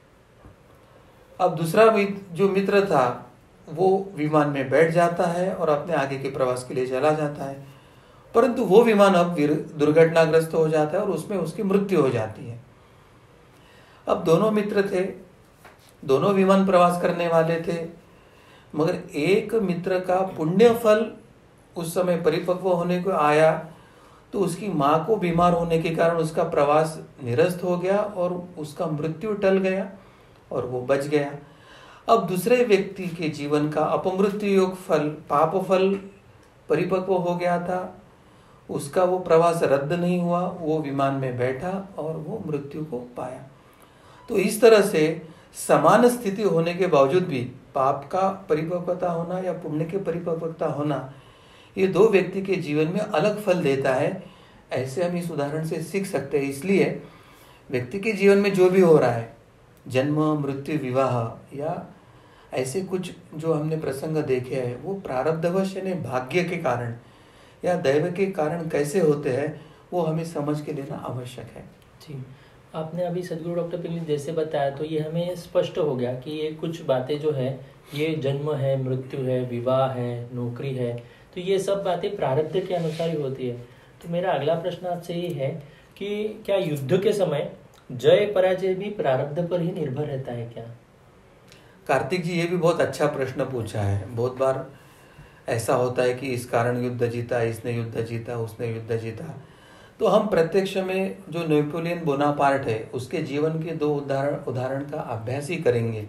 अब दूसरा जो मित्र था वो विमान में बैठ जाता है और अपने आगे के प्रवास के लिए चला जाता है, परंतु वो विमान अब दुर्घटनाग्रस्त हो जाता है और उसमें उसकी मृत्यु हो जाती है। अब दोनों मित्र थे, दोनों विमान प्रवास करने वाले थे, मगर एक मित्र का पुण्य फल उस समय परिपक्व होने को आया तो उसकी माँ को बीमार होने के कारण उसका प्रवास निरस्त हो गया और उसका मृत्यु टल गया और वो बच गया। अब दूसरे व्यक्ति के जीवन का अपमृत्यु योग फल, पाप फल परिपक्व हो गया था, उसका वो प्रवास रद्द नहीं हुआ, वो विमान में बैठा और वो मृत्यु को पाया। तो इस तरह से समान स्थिति होने के बावजूद भी पाप का परिपक्वता होना या पुण्य के परिपक्वता होना, ये दो व्यक्ति के जीवन में अलग फल देता है। ऐसे हम इस उदाहरण से सीख सकते हैं। इसलिए व्यक्ति के जीवन में जो भी हो रहा है, जन्म, मृत्यु, विवाह या ऐसे कुछ जो हमने प्रसंग देखे हैं, वो प्रारब्धवश यानी भाग्य के कारण या दैव के कारण कैसे होते हैं, वो हमें समझ के लेना आवश्यक है। जी, आपने अभी सदगुरु डॉक्टर पिंगली जैसे बताया तो ये हमें स्पष्ट हो गया कि ये कुछ बातें जो है, ये जन्म है, मृत्यु है, विवाह है, नौकरी है, तो ये सब बातें प्रारब्ध के अनुसार ही होती है। तो मेरा अगला प्रश्न आपसे ये है कि क्या युद्ध के समय जय पराजय भी प्रारब्ध पर ही निर्भर रहता है क्या? कार्तिक जी, ये भी बहुत अच्छा प्रश्न पूछा है। बहुत बार ऐसा होता है कि इस कारण युद्ध जीता, इसने युद्ध जीता, उसने युद्ध जीता। तो हम प्रत्यक्ष में जो नेपोलियन बोनापार्ट है उसके जीवन के दो उदाहरण उदाहरण का अभ्यास ही करेंगे।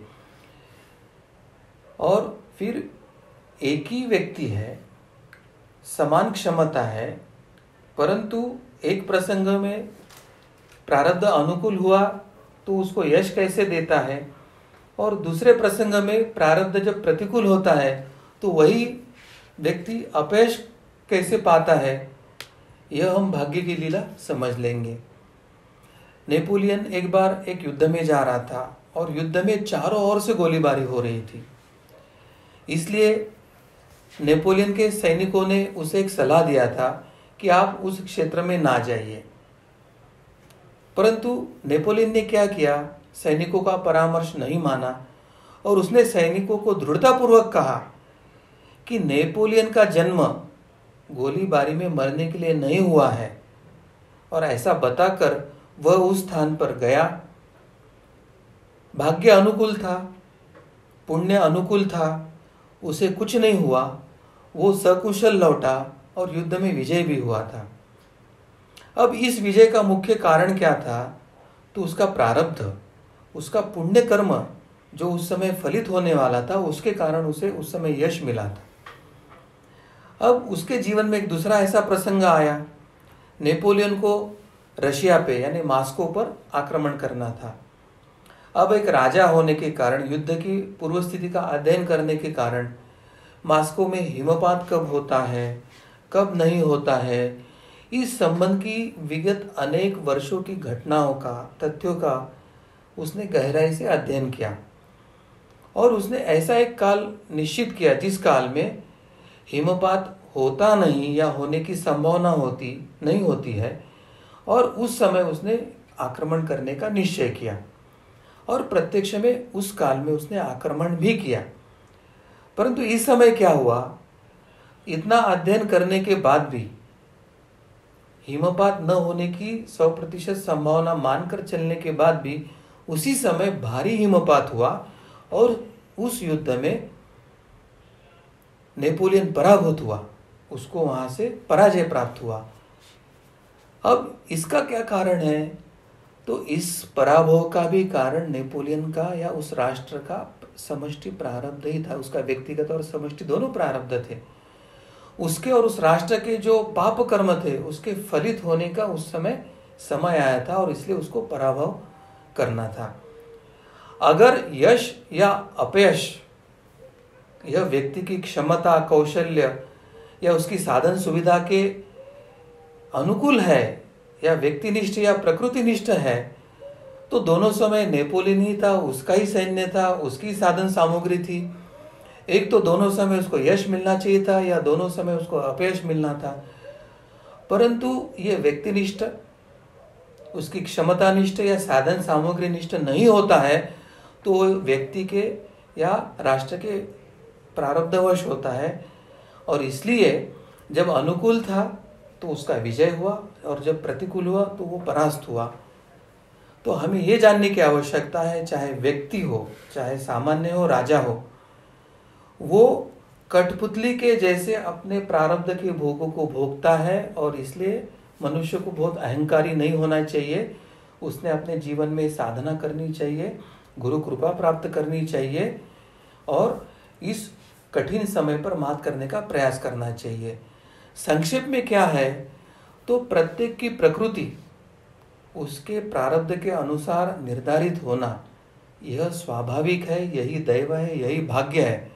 और फिर एक ही व्यक्ति है, समान क्षमता है, परंतु एक प्रसंग में प्रारब्ध अनुकूल हुआ तो उसको यश कैसे देता है, और दूसरे प्रसंग में प्रारब्ध जब प्रतिकूल होता है तो वही व्यक्ति अपयश कैसे पाता है, यह हम भाग्य की लीला समझ लेंगे। नेपोलियन एक बार एक युद्ध में जा रहा था और युद्ध में चारों ओर से गोलीबारी हो रही थी। इसलिए नेपोलियन के सैनिकों ने उसे एक सलाह दिया था कि आप उस क्षेत्र में ना जाइए, परंतु नेपोलियन ने क्या किया, सैनिकों का परामर्श नहीं माना और उसने सैनिकों को दृढ़तापूर्वक कहा कि नेपोलियन का जन्म गोलीबारी में मरने के लिए नहीं हुआ है, और ऐसा बताकर वह उस स्थान पर गया। भाग्य अनुकूल था, पुण्य अनुकूल था, उसे कुछ नहीं हुआ, वो सकुशल लौटा और युद्ध में विजय भी हुआ था। अब इस विजय का मुख्य कारण क्या था, तो उसका प्रारब्ध, उसका पुण्य कर्म जो उस समय फलित होने वाला था, उसके कारण उसे उस समय यश मिला था। अब उसके जीवन में एक दूसरा ऐसा प्रसंग आया, नेपोलियन को रशिया पे यानी मॉस्को पर आक्रमण करना था। अब एक राजा होने के कारण, युद्ध की पूर्व स्थिति का अध्ययन करने के कारण, मॉस्को में हिमपात कब होता है, कब नहीं होता है, इस संबंध की विगत अनेक वर्षों की घटनाओं का, तथ्यों का उसने गहराई से अध्ययन किया और उसने ऐसा एक काल निश्चित किया जिस काल में हिमपात होता नहीं या होने की संभावना होती नहीं होती है, और उस समय उसने आक्रमण करने का निश्चय किया और प्रत्यक्ष में उस काल में उसने आक्रमण भी किया। परंतु इस समय क्या हुआ, इतना अध्ययन करने के बाद भी हिमपात न होने की सौ प्रतिशत संभावना मानकर चलने के बाद भी उसी समय भारी हिमपात हुआ और उस युद्ध में नेपोलियन पराभूत हुआ, उसको वहां से पराजय प्राप्त हुआ। अब इसका क्या कारण है, तो इस पराभव का भी कारण नेपोलियन का या उस राष्ट्र का समष्टि प्रारब्ध ही था। उसका व्यक्तिगत और समष्टि दोनों प्रारब्ध थे। उसके और उस राष्ट्र के जो पाप कर्म थे उसके फलित होने का उस समय समय आया था और इसलिए उसको पराभव करना था। अगर यश या अपयश यह व्यक्ति की क्षमता, कौशल्य या उसकी साधन सुविधा के अनुकूल है या व्यक्तिनिष्ठ या प्रकृतिनिष्ठ है, तो दोनों समय नेपोलियन ही था, उसका ही सैन्य था, उसकी साधन सामग्री थी। एक तो दोनों समय उसको यश मिलना चाहिए था या दोनों समय उसको अपयश मिलना था, परंतु ये व्यक्तिनिष्ठ, उसकी क्षमता निष्ठ या साधन सामग्री निष्ठ नहीं होता है तो वो व्यक्ति के या राष्ट्र के प्रारब्धवश होता है। और इसलिए जब अनुकूल था तो उसका विजय हुआ और जब प्रतिकूल हुआ तो वो परास्त हुआ। तो हमें ये जानने की आवश्यकता है, चाहे व्यक्ति हो, चाहे सामान्य हो, राजा हो, वो कठपुतली के जैसे अपने प्रारब्ध के भोगों को भोगता है। और इसलिए मनुष्य को बहुत अहंकारी नहीं होना चाहिए, उसने अपने जीवन में साधना करनी चाहिए, गुरु कृपा प्राप्त करनी चाहिए और इस कठिन समय पर मात करने का प्रयास करना चाहिए। संक्षेप में क्या है, तो प्रत्येक की प्रकृति उसके प्रारब्ध के अनुसार निर्धारित होना यह स्वाभाविक है, यही दैव है, यही भाग्य है।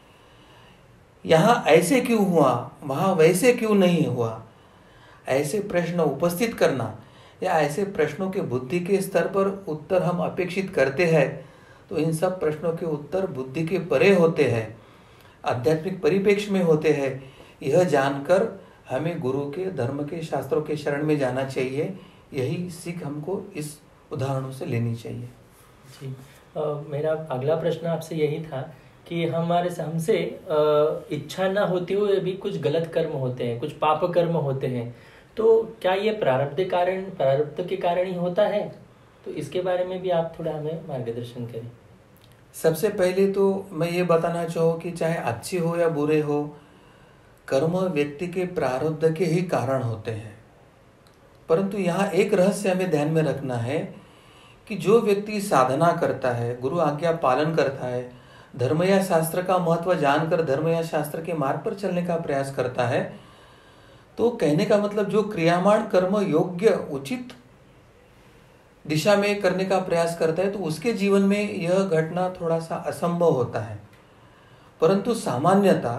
यहाँ ऐसे क्यों हुआ, वहाँ वैसे क्यों नहीं हुआ, ऐसे प्रश्न उपस्थित करना या ऐसे प्रश्नों के बुद्धि के स्तर पर उत्तर हम अपेक्षित करते हैं तो इन सब प्रश्नों के उत्तर बुद्धि के परे होते हैं, आध्यात्मिक परिप्रेक्ष्य में होते हैं। यह जानकर हमें गुरु के, धर्म के, शास्त्रों के शरण में जाना चाहिए। यही सीख हमको इस उदाहरणों से लेनी चाहिए। जी, आ, मेरा अगला प्रश्न आपसे यही था कि हमारे हमसे आ, इच्छा ना होते हुए भी कुछ गलत कर्म होते हैं, कुछ पाप कर्म होते हैं, तो क्या ये प्रारब्ध कारण प्रारब्ध के कारण ही होता है? तो इसके बारे में भी आप थोड़ा हमें मार्गदर्शन करें। सबसे पहले तो मैं ये बताना चाहूँ कि चाहे अच्छे हो या बुरे हो, कर्म व्यक्ति के प्रारब्ध के ही कारण होते हैं। परंतु यहाँ एक रहस्य हमें ध्यान में रखना है कि जो व्यक्ति साधना करता है, गुरु आज्ञा पालन करता है, धर्म या शास्त्र का महत्व जानकर धर्म या शास्त्र के मार्ग पर चलने का प्रयास करता है, तो कहने का मतलब जो क्रियामान कर्म योग्य उचित दिशा में करने का प्रयास करता है तो उसके जीवन में यह घटना थोड़ा सा असंभव होता है। परंतु सामान्यतः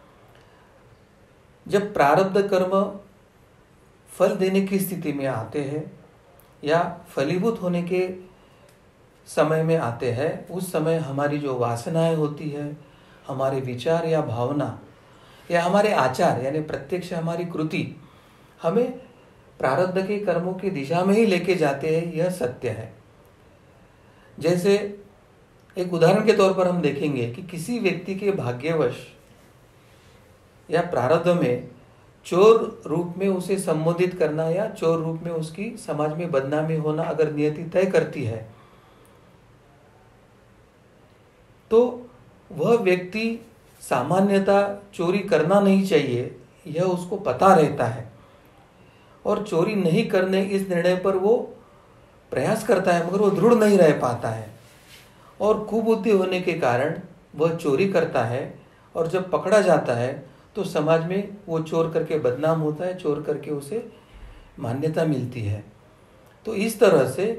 जब प्रारब्ध कर्म फल देने की स्थिति में आते हैं या फलीभूत होने के समय में आते हैं, उस समय हमारी जो वासनाएं होती है, हमारे विचार या भावना या हमारे आचार यानी प्रत्यक्ष हमारी कृति हमें प्रारब्ध के कर्मों की दिशा में ही लेके जाते हैं, यह सत्य है। जैसे एक उदाहरण के तौर पर हम देखेंगे कि किसी व्यक्ति के भाग्यवश या प्रारब्ध में चोर रूप में उसे संबोधित करना या चोर रूप में उसकी समाज में बदनामी होना अगर नियति तय करती है तो वह व्यक्ति सामान्यतः चोरी करना नहीं चाहिए, यह उसको पता रहता है और चोरी नहीं करने इस निर्णय पर वो प्रयास करता है, मगर वो दृढ़ नहीं रह पाता है और कुबुद्धि होने के कारण वह चोरी करता है और जब पकड़ा जाता है तो समाज में वो चोर करके बदनाम होता है, चोर करके उसे मान्यता मिलती है। तो इस तरह से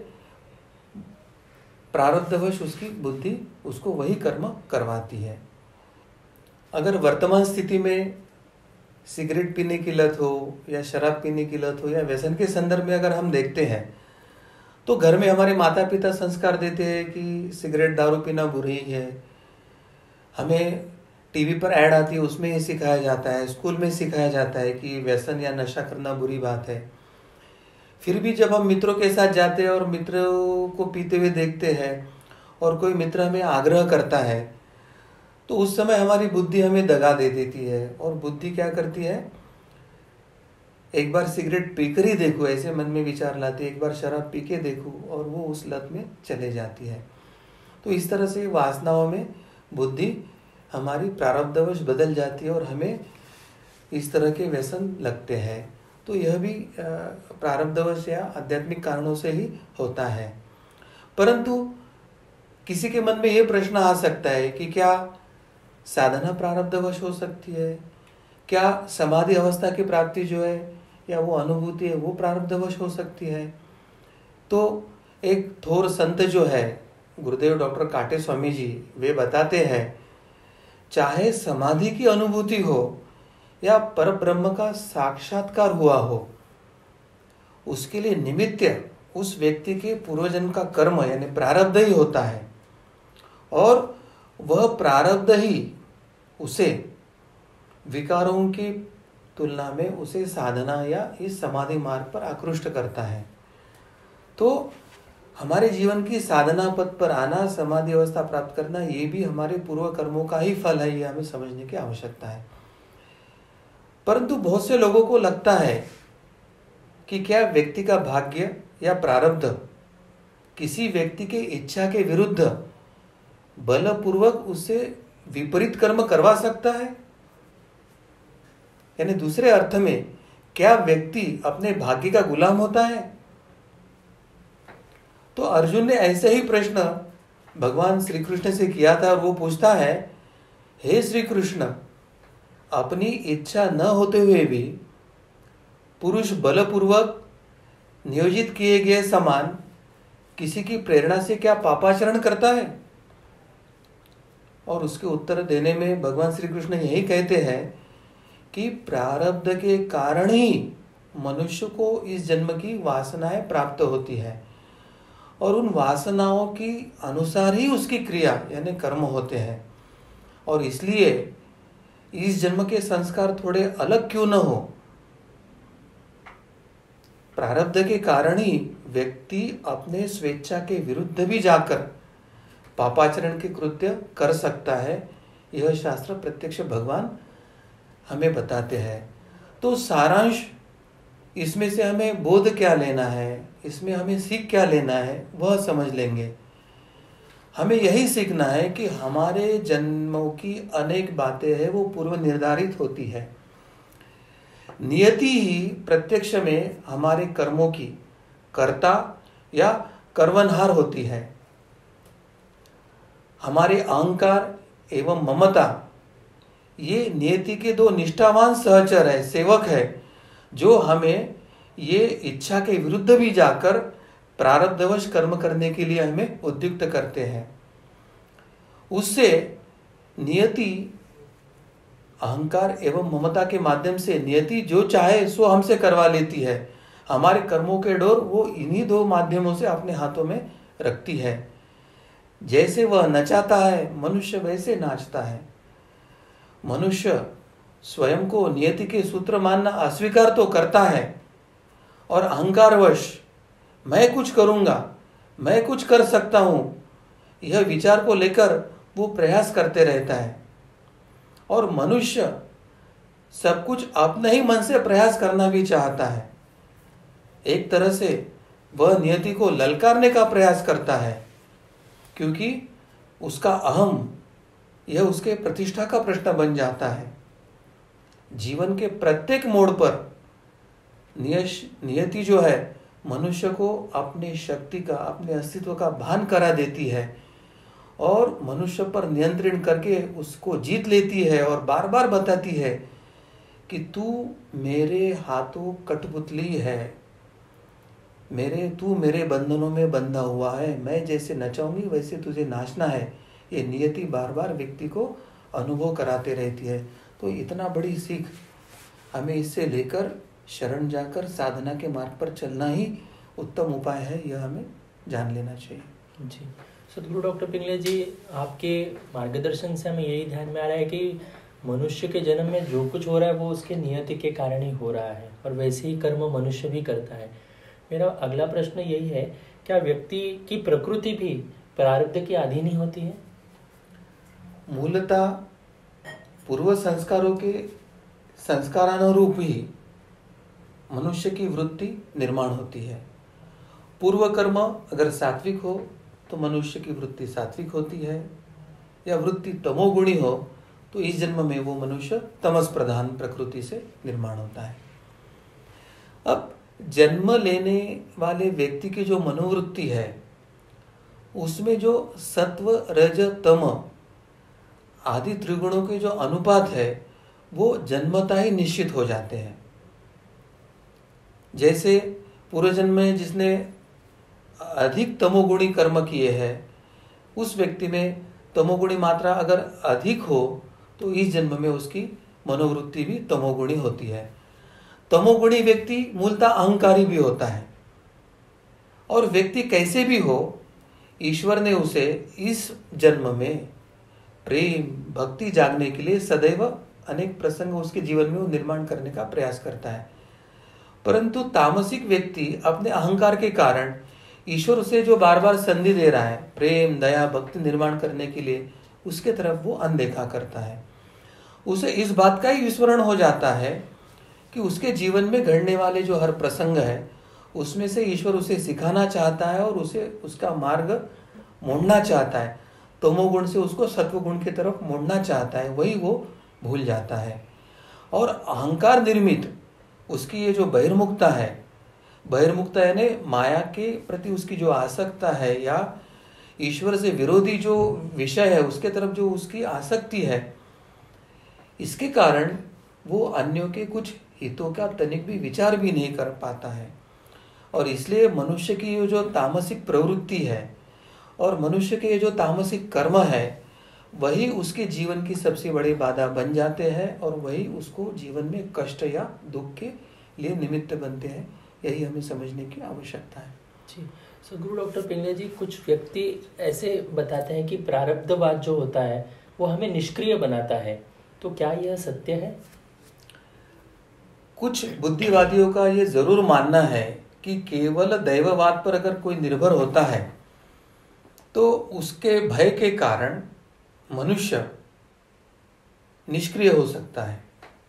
प्रारब्धवश उसकी बुद्धि उसको वही कर्म करवाती है। अगर वर्तमान स्थिति में सिगरेट पीने की लत हो या शराब पीने की लत हो या व्यसन के संदर्भ में अगर हम देखते हैं तो घर में हमारे माता पिता संस्कार देते हैं कि सिगरेट दारू पीना बुरी है, हमें टीवी पर ऐड आती है उसमें ये सिखाया जाता है, स्कूल में सिखाया जाता है कि व्यसन या नशा करना बुरी बात है। फिर भी जब हम मित्रों के साथ जाते हैं और मित्रों को पीते हुए देखते हैं और कोई मित्र हमें आग्रह करता है तो उस समय हमारी बुद्धि हमें दगा दे देती है और बुद्धि क्या करती है, एक बार सिगरेट पीकर ही देखो ऐसे मन में विचार लाती है, एक बार शराब पी के देखो और वो उस लत में चले जाती है। तो इस तरह से वासनाओं में बुद्धि हमारी प्रारब्धवश बदल जाती है और हमें इस तरह के व्यसन लगते हैं। तो यह भी प्रारब्धवश या आध्यात्मिक कारणों से ही होता है। परंतु किसी के मन में यह प्रश्न आ सकता है कि क्या साधना प्रारब्धवश हो सकती है, क्या समाधि अवस्था की प्राप्ति जो है या वो अनुभूति है वो प्रारब्धवश हो सकती है? तो एक थोर संत जो है गुरुदेव डॉक्टर काटे स्वामी जी, वे बताते हैं चाहे समाधि की अनुभूति हो या पर ब्रह्म का साक्षात्कार हुआ हो, उसके लिए निमित्त उस व्यक्ति के पूर्वजन्म का कर्म यानी प्रारब्ध ही होता है और वह प्रारब्ध ही उसे विकारों की तुलना में उसे साधना या इस समाधि मार्ग पर आकृष्ट करता है। तो हमारे जीवन की साधना पथ पर आना, समाधि अवस्था प्राप्त करना, ये भी हमारे पूर्व कर्मों का ही फल है, ये हमें समझने की आवश्यकता है। परंतु बहुत से लोगों को लगता है कि क्या व्यक्ति का भाग्य या प्रारब्ध किसी व्यक्ति के इच्छा के विरुद्ध बलपूर्वक उससे विपरीत कर्म करवा सकता है? यानी दूसरे अर्थ में, क्या व्यक्ति अपने भाग्य का गुलाम होता है? तो अर्जुन ने ऐसे ही प्रश्न भगवान श्री कृष्ण से किया था, और वो पूछता है, हे श्री कृष्ण, अपनी इच्छा न होते हुए भी पुरुष बलपूर्वक नियोजित किए गए समान किसी की प्रेरणा से क्या पापाचरण करता है? और उसके उत्तर देने में भगवान श्री कृष्ण यही कहते हैं कि प्रारब्ध के कारण ही मनुष्य को इस जन्म की वासनाएं प्राप्त होती है, और उन वासनाओं की अनुसार ही उसकी क्रिया यानी कर्म होते हैं। और इसलिए इस जन्म के संस्कार थोड़े अलग क्यों न हो, प्रारब्ध के कारण ही व्यक्ति अपने स्वेच्छा के विरुद्ध भी जाकर पापाचरण के कृत्य कर सकता है। यह शास्त्र प्रत्यक्ष भगवान हमें बताते हैं। तो सारांश इसमें से हमें बोध क्या लेना है, इसमें हमें सीख क्या लेना है, वह समझ लेंगे। हमें यही सीखना है कि हमारे जन्मों की अनेक बातें हैं, वो पूर्व निर्धारित होती है। नियति ही प्रत्यक्ष में हमारे कर्मों की कर्ता या कर्मनहार होती है। हमारे अहंकार एवं ममता ये नियति के दो निष्ठावान सहचर है, सेवक है, जो हमें ये इच्छा के विरुद्ध भी जाकर प्रारब्धवश कर्म करने के लिए हमें उद्युक्त करते हैं। उससे नियति अहंकार एवं ममता के माध्यम से नियति जो चाहे सो हमसे करवा लेती है। हमारे कर्मों के डोर वो इन्हीं दो माध्यमों से अपने हाथों में रखती है। जैसे वह नचाता है मनुष्य वैसे नाचता है। मनुष्य स्वयं को नियति के सूत्र मानना अस्वीकार तो करता है, और अहंकारवश मैं कुछ करूंगा, मैं कुछ कर सकता हूं, यह विचार को लेकर वो प्रयास करते रहता है। और मनुष्य सब कुछ अपने ही मन से प्रयास करना भी चाहता है। एक तरह से वह नियति को ललकारने का प्रयास करता है, क्योंकि उसका अहम यह उसके प्रतिष्ठा का प्रश्न बन जाता है। जीवन के प्रत्येक मोड़ पर नियति जो है मनुष्य को अपनी शक्ति का, अपने अस्तित्व का भान करा देती है, और मनुष्य पर नियंत्रण करके उसको जीत लेती है, और बार बार बताती है कि तू मेरे हाथों कठपुतली है, मेरे तू मेरे बंधनों में बंधा हुआ है, मैं जैसे नचाऊंगी वैसे तुझे नाचना है। ये नियति बार बार व्यक्ति को अनुभव कराते रहती है। तो इतना बड़ी सीख हमें इससे लेकर शरण जाकर साधना के मार्ग पर चलना ही उत्तम उपाय है, यह हमें जान लेना चाहिए। जी, सदगुरु डॉक्टर पिंगले जी, आपके मार्गदर्शन से हमें यही ध्यान में आ रहा है कि मनुष्य के जन्म में जो कुछ हो रहा है वो उसके नियति के कारण ही हो रहा है, और वैसे ही कर्म मनुष्य भी करता है। मेरा अगला प्रश्न यही है, क्या व्यक्ति की प्रकृति भी प्रारब्ध के अधीन ही होती है? मूलतः पूर्व संस्कारों के संस्कारानुरूप ही मनुष्य की वृत्ति निर्माण होती है। पूर्व कर्म अगर सात्विक हो तो मनुष्य की वृत्ति सात्विक होती है, या वृत्ति तमोगुणी हो तो इस जन्म में वो मनुष्य तमस प्रधान प्रकृति से निर्माण होता है। अब जन्म लेने वाले व्यक्ति की जो मनोवृत्ति है उसमें जो सत्व रज तम आदि त्रिगुणों के जो अनुपात है वो जन्मता ही निश्चित हो जाते हैं। जैसे पूर्व जन्म में जिसने अधिक तमोगुणी कर्म किए हैं, उस व्यक्ति में तमोगुणी मात्रा अगर अधिक हो तो इस जन्म में उसकी मनोवृत्ति भी तमोगुणी होती है। तमोगुणी व्यक्ति मूलतः अहंकारी भी होता है, और व्यक्ति कैसे भी हो ईश्वर ने उसे इस जन्म में प्रेम भक्ति जागने के लिए सदैव अनेक प्रसंग उसके जीवन में वो निर्माण करने का प्रयास करता है। परंतु तामसिक व्यक्ति अपने अहंकार के कारण ईश्वर उसे जो बार बार संधि दे रहा है प्रेम दया भक्ति निर्माण करने के लिए, उसके तरफ वो अनदेखा करता है। उसे इस बात का ही विस्मरण हो जाता है कि उसके जीवन में घड़ने वाले जो हर प्रसंग है उसमें से ईश्वर उसे सिखाना चाहता है और उसे उसका मार्ग मोड़ना चाहता है, तमोगुण से उसको सत्वगुण की तरफ मोड़ना चाहता है, वही वो भूल जाता है। और अहंकार निर्मित उसकी ये जो बहिर्मुखता है, बहिर्मुखता यानी माया के प्रति उसकी जो आसक्ता है या ईश्वर से विरोधी जो विषय है उसके तरफ जो उसकी आसक्ति है, इसके कारण वो अन्यों के कुछ हितों का तनिक भी विचार भी नहीं कर पाता है। और इसलिए मनुष्य की ये जो तामसिक प्रवृत्ति है और मनुष्य के ये जो तामसिक कर्म है वही उसके जीवन की सबसे बड़ी बाधा बन जाते हैं और वही उसको जीवन में कष्ट या दुख के लिए निमित्त बनते हैं। यही हमें समझने की आवश्यकता है। जी, सो गुरु डॉक्टर पिंगले जी, कुछ व्यक्ति ऐसे बताते हैं कि प्रारब्धवाद जो होता है वो हमें निष्क्रिय बनाता है, तो क्या यह सत्य है? कुछ बुद्धिवादियों का ये जरूर मानना है कि केवल दैववाद पर अगर कोई निर्भर होता है तो उसके भय के कारण मनुष्य निष्क्रिय हो सकता है,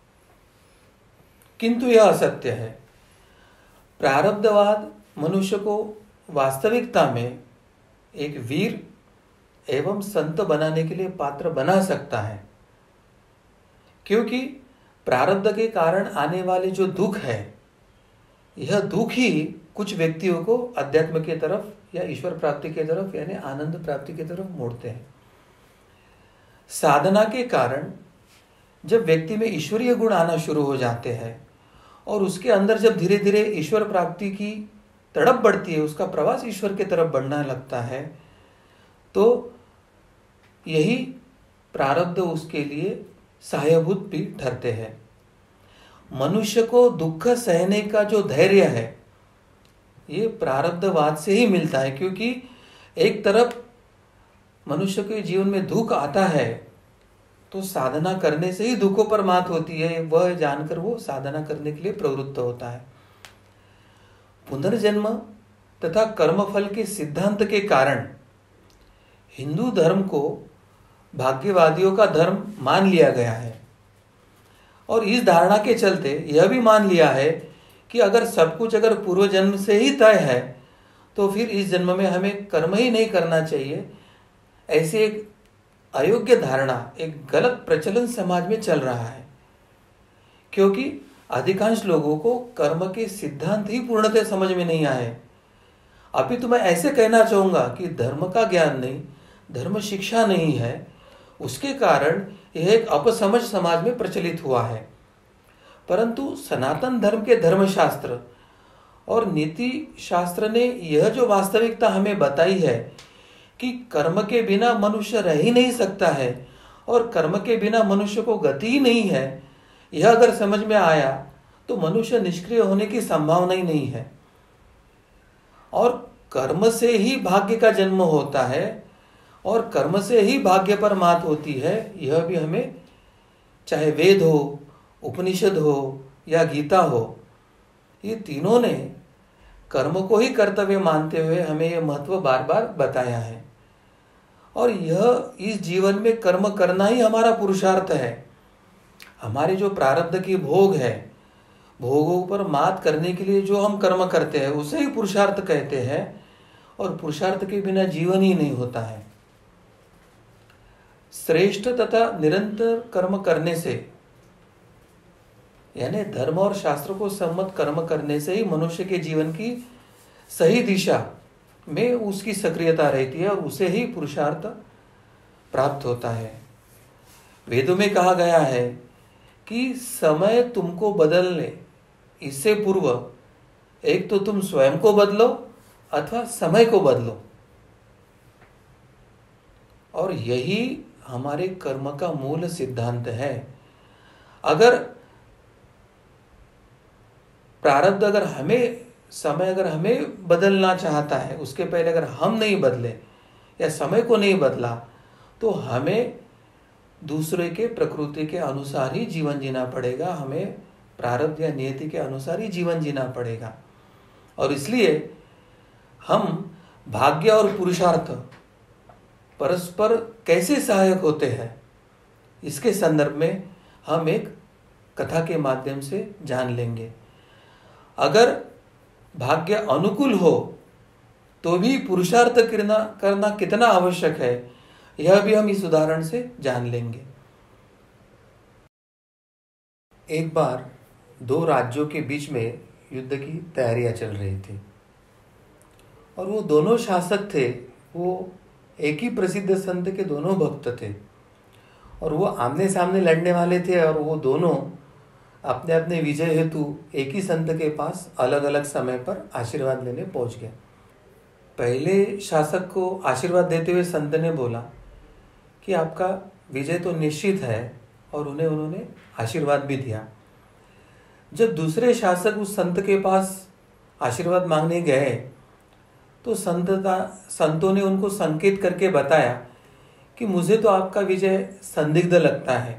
किंतु यह असत्य है। प्रारब्धवाद मनुष्य को वास्तविकता में एक वीर एवं संत बनाने के लिए पात्र बना सकता है, क्योंकि प्रारब्ध के कारण आने वाले जो दुख है यह दुख ही कुछ व्यक्तियों को अध्यात्म की तरफ या ईश्वर प्राप्ति की तरफ यानी आनंद प्राप्ति की तरफ मोड़ते हैं। साधना के कारण जब व्यक्ति में ईश्वरीय गुण आना शुरू हो जाते हैं और उसके अंदर जब धीरे धीरे ईश्वर प्राप्ति की तड़प बढ़ती है, उसका प्रवास ईश्वर की तरफ बढ़ने लगता है, तो यही प्रारब्ध उसके लिए सहायभूत भी ठहरते हैं। मनुष्य को दुख सहने का जो धैर्य है ये प्रारब्धवाद से ही मिलता है, क्योंकि एक तरफ मनुष्य के जीवन में दुख आता है तो साधना करने से ही दुखों पर मात होती है, वह जानकर वो साधना करने के लिए प्रवृत्त होता है। पुनर्जन्म तथा कर्मफल के सिद्धांत के कारण हिंदू धर्म को भाग्यवादियों का धर्म मान लिया गया है और इस धारणा के चलते यह भी मान लिया है कि अगर सब कुछ अगर पूर्व जन्म से ही तय है तो फिर इस जन्म में हमें कर्म ही नहीं करना चाहिए। ऐसे एक अयोग्य धारणा, एक गलत प्रचलन समाज में चल रहा है, क्योंकि अधिकांश लोगों को कर्म के सिद्धांत ही पूर्णतः समझ में नहीं आए। अभी तो मैं ऐसे कहना चाहूंगा कि धर्म का ज्ञान नहीं, धर्म शिक्षा नहीं है, उसके कारण यह एक अपसमझ समाज में प्रचलित हुआ है। परंतु सनातन धर्म के धर्मशास्त्र और नीति शास्त्र ने यह जो वास्तविकता हमें बताई है कि कर्म के बिना मनुष्य रह ही नहीं सकता है और कर्म के बिना मनुष्य को गति ही नहीं है, यह अगर समझ में आया तो मनुष्य निष्क्रिय होने की संभावना ही नहीं है। और कर्म से ही भाग्य का जन्म होता है और कर्म से ही भाग्य पर मात होती है। यह भी हमें, चाहे वेद हो, उपनिषद हो या गीता हो, ये तीनों ने कर्म को ही कर्तव्य मानते हुए हमें यह महत्व बार बार बताया है। और यह इस जीवन में कर्म करना ही हमारा पुरुषार्थ है। हमारे जो प्रारब्ध की भोग है, भोगों पर मात करने के लिए जो हम कर्म करते हैं उसे ही पुरुषार्थ कहते हैं और पुरुषार्थ के बिना जीवन ही नहीं होता है। श्रेष्ठ तथा निरंतर कर्म करने से यानी धर्म और शास्त्र को सम्मत कर्म करने से ही मनुष्य के जीवन की सही दिशा में उसकी सक्रियता रहती है और उसे ही पुरुषार्थ प्राप्त होता है। वेदों में कहा गया है कि समय तुमको बदलने इससे पूर्व एक तो तुम स्वयं को बदलो अथवा समय को बदलो, और यही हमारे कर्म का मूल सिद्धांत है। अगर प्रारब्ध अगर हमें समय अगर हमें बदलना चाहता है, उसके पहले अगर हम नहीं बदले या समय को नहीं बदला तो हमें दूसरे के प्रकृति के अनुसार ही जीवन जीना पड़ेगा, हमें प्रारब्ध या नियति के अनुसार ही जीवन जीना पड़ेगा। और इसलिए हम भाग्य और पुरुषार्थ परस्पर कैसे सहायक होते हैं, इसके संदर्भ में हम एक कथा के माध्यम से जान लेंगे। अगर भाग्य अनुकूल हो तो भी पुरुषार्थ करना करना कितना आवश्यक है, यह भी हम इस उदाहरण से जान लेंगे। एक बार दो राज्यों के बीच में युद्ध की तैयारियां चल रही थी और वो दोनों शासक थे, वो एक ही प्रसिद्ध संत के दोनों भक्त थे और वो आमने सामने लड़ने वाले थे और वो दोनों अपने अपने विजय हेतु एक ही संत के पास अलग अलग समय पर आशीर्वाद लेने पहुंच गए। पहले शासक को आशीर्वाद देते हुए संत ने बोला कि आपका विजय तो निश्चित है और उन्हें उन्होंने आशीर्वाद भी दिया। जब दूसरे शासक उस संत के पास आशीर्वाद मांगने गए तो संतता संतों ने उनको संकेत करके बताया कि मुझे तो आपका विजय संदिग्ध लगता है।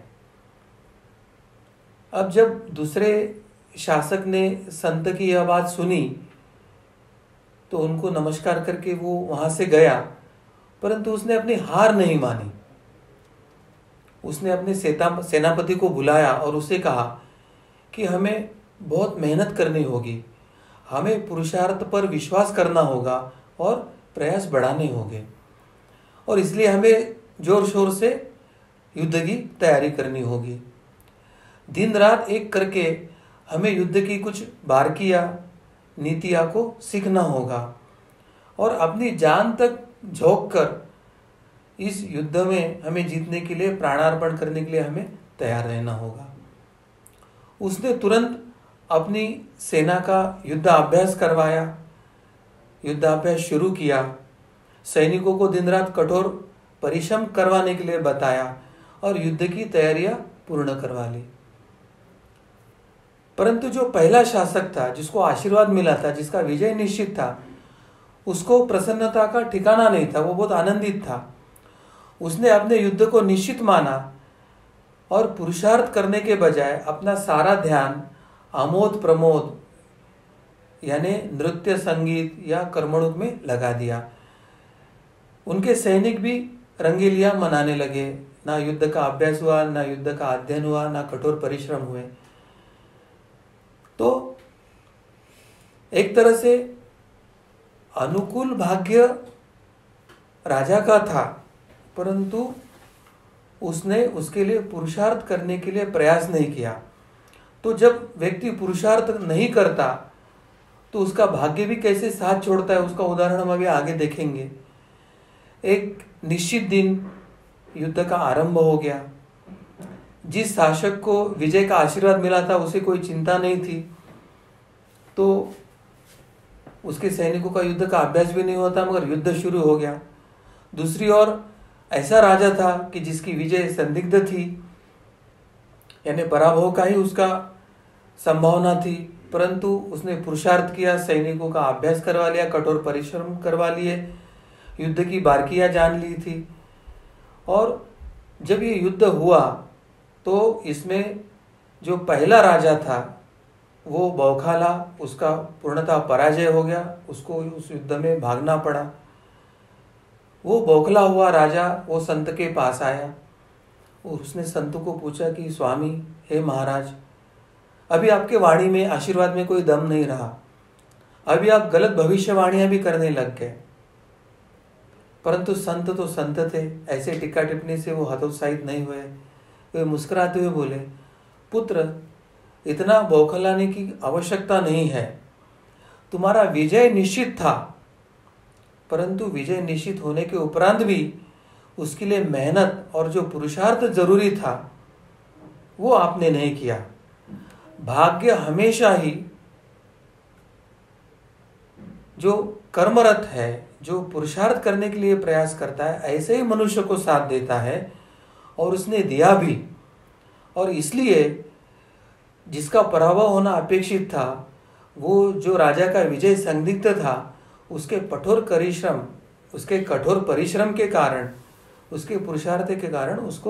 अब जब दूसरे शासक ने संत की यह बात सुनी तो उनको नमस्कार करके वो वहां से गया, परंतु उसने अपनी हार नहीं मानी। उसने अपने सेनापति को बुलाया और उसे कहा कि हमें बहुत मेहनत करनी होगी, हमें पुरुषार्थ पर विश्वास करना होगा और प्रयास बढ़ाने होंगे और इसलिए हमें जोर शोर से युद्ध की तैयारी करनी होगी। दिन रात एक करके हमें युद्ध की कुछ बारीकियां नीतियां को सीखना होगा और अपनी जान तक झोंक कर इस युद्ध में हमें जीतने के लिए, प्राणार्पण करने के लिए हमें तैयार रहना होगा। उसने तुरंत अपनी सेना का युद्धाभ्यास करवाया, युद्धाभ्यास शुरू किया, सैनिकों को दिन रात कठोर परिश्रम करवाने के लिए बताया और युद्ध की तैयारियां पूर्ण करवा ली। परंतु जो पहला शासक था, जिसको आशीर्वाद मिला था, जिसका विजय निश्चित था, उसको प्रसन्नता का ठिकाना नहीं था। वो बहुत आनंदित था। उसने अपने युद्ध को निश्चित माना और पुरुषार्थ करने के बजाय अपना सारा ध्यान आमोद प्रमोद यानी नृत्य, संगीत या कर्मणुक में लगा दिया। उनके सैनिक भी रंगीलियां मनाने लगे। ना युद्ध का अभ्यास हुआ, ना युद्ध का अध्ययन हुआ, ना कठोर परिश्रम हुए। तो एक तरह से अनुकूल भाग्य राजा का था, परंतु उसने उसके लिए पुरुषार्थ करने के लिए प्रयास नहीं किया। तो जब व्यक्ति पुरुषार्थ नहीं करता तो उसका भाग्य भी कैसे साथ छोड़ता है, उसका उदाहरण हम अभी आगे देखेंगे। एक निश्चित दिन युद्ध का आरंभ हो गया। जिस शासक को विजय का आशीर्वाद मिला था उसे कोई चिंता नहीं थी, तो उसके सैनिकों का युद्ध का अभ्यास भी नहीं होता, मगर युद्ध शुरू हो गया। दूसरी ओर ऐसा राजा था कि जिसकी विजय संदिग्ध थी, यानी पराभव का ही उसका संभावना थी, परंतु उसने पुरुषार्थ किया, सैनिकों का अभ्यास करवा लिया, कठोर परिश्रम करवा लिए, युद्ध की बारीकियां जान ली थी। और जब ये युद्ध हुआ तो इसमें जो पहला राजा था वो बौखाला, उसका पूर्णतः पराजय हो गया, उसको उस युद्ध में भागना पड़ा। वो बौखला हुआ राजा वो संत के पास आया और उसने संत को पूछा कि स्वामी, हे महाराज, अभी आपके वाणी में, आशीर्वाद में कोई दम नहीं रहा, अभी आप गलत भविष्यवाणियां भी करने लग गए। परंतु संत तो संत थे, ऐसे टिक्का टिप्पणी से वो हतोत्साहित नहीं हुए। वे मुस्कुराते हुए बोले, पुत्र, इतना बौखलाने की आवश्यकता नहीं है। तुम्हारा विजय निश्चित था, परंतु विजय निश्चित होने के उपरांत भी उसके लिए मेहनत और जो पुरुषार्थ जरूरी था वो आपने नहीं किया। भाग्य हमेशा ही जो कर्मरत है, जो पुरुषार्थ करने के लिए प्रयास करता है, ऐसे ही मनुष्य को साथ देता है और उसने दिया भी। और इसलिए जिसका पराभव होना अपेक्षित था, वो जो राजा का विजय संदिग्ध था, उसके कठोर परिश्रम उसके कठोर परिश्रम के कारण, उसके पुरुषार्थ के कारण उसको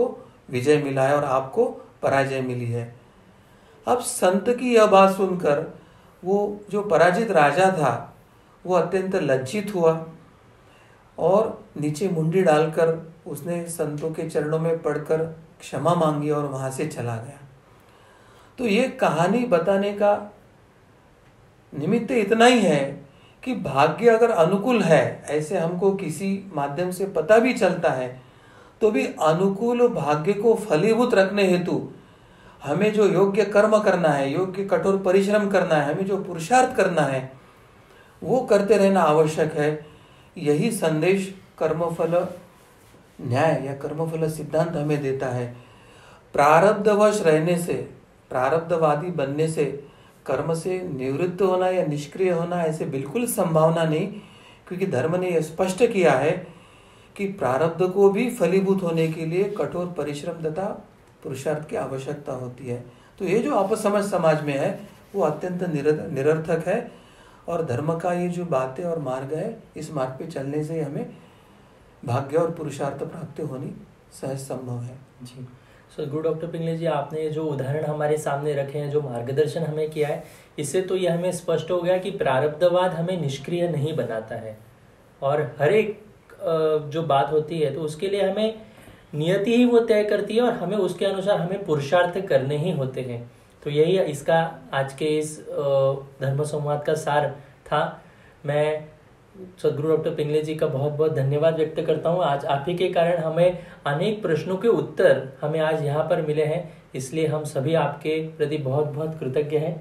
विजय मिला है और आपको पराजय मिली है। अब संत की यह बात सुनकर वो जो पराजित राजा था वो अत्यंत लज्जित हुआ और नीचे मुंडी डालकर उसने संतों के चरणों में पड़कर क्षमा मांगी और वहां से चला गया। तो ये कहानी बताने का निमित्त इतना ही है कि भाग्य अगर अनुकूल है, ऐसे हमको किसी माध्यम से पता भी चलता है, तो भी अनुकूल भाग्य को फलीभूत रखने हेतु हमें जो योग्य कर्म करना है, योग्य कठोर परिश्रम करना है, हमें जो पुरुषार्थ करना है वो करते रहना आवश्यक है। यही संदेश कर्मफल न्याय या कर्मफल सिद्धांत हमें देता है। प्रारब्धवश रहने से, प्रारब्धवादी बनने से कर्म से निवृत्त होना या निष्क्रिय होना ऐसे बिल्कुल संभावना नहीं, क्योंकि धर्म ने यह स्पष्ट किया है कि प्रारब्ध को भी फलीभूत होने के लिए कठोर परिश्रम तथा पुरुषार्थ की आवश्यकता होती है। तो ये जो अपसमझ समाज में है वो अत्यंत निरर्थक है और धर्म का ये जो बातें और मार्ग है, इस मार्ग पे चलने से हमें भाग्य और पुरुषार्थ प्राप्त होनी सहज संभव है। जी so good doctor Pingale ji, आपने जो उदाहरण हमारे सामने रखे हैं, जो मार्गदर्शन हमें किया है, इससे तो यह हमें स्पष्ट हो गया कि प्रारब्धवाद हमें निष्क्रिय नहीं बनाता है और हर एक जो बात होती है तो उसके लिए हमें नियति ही वो तय करती है और हमें उसके अनुसार हमें पुरुषार्थ करने ही होते हैं। तो यही इसका आज के इस धर्म संवाद का सार था। मैं सदगुरु डॉक्टर पिंगले जी का बहुत बहुत धन्यवाद व्यक्त करता हूँ। आज आप ही के कारण हमें अनेक प्रश्नों के उत्तर हमें आज यहाँ पर मिले हैं, इसलिए हम सभी आपके प्रति बहुत बहुत कृतज्ञ हैं।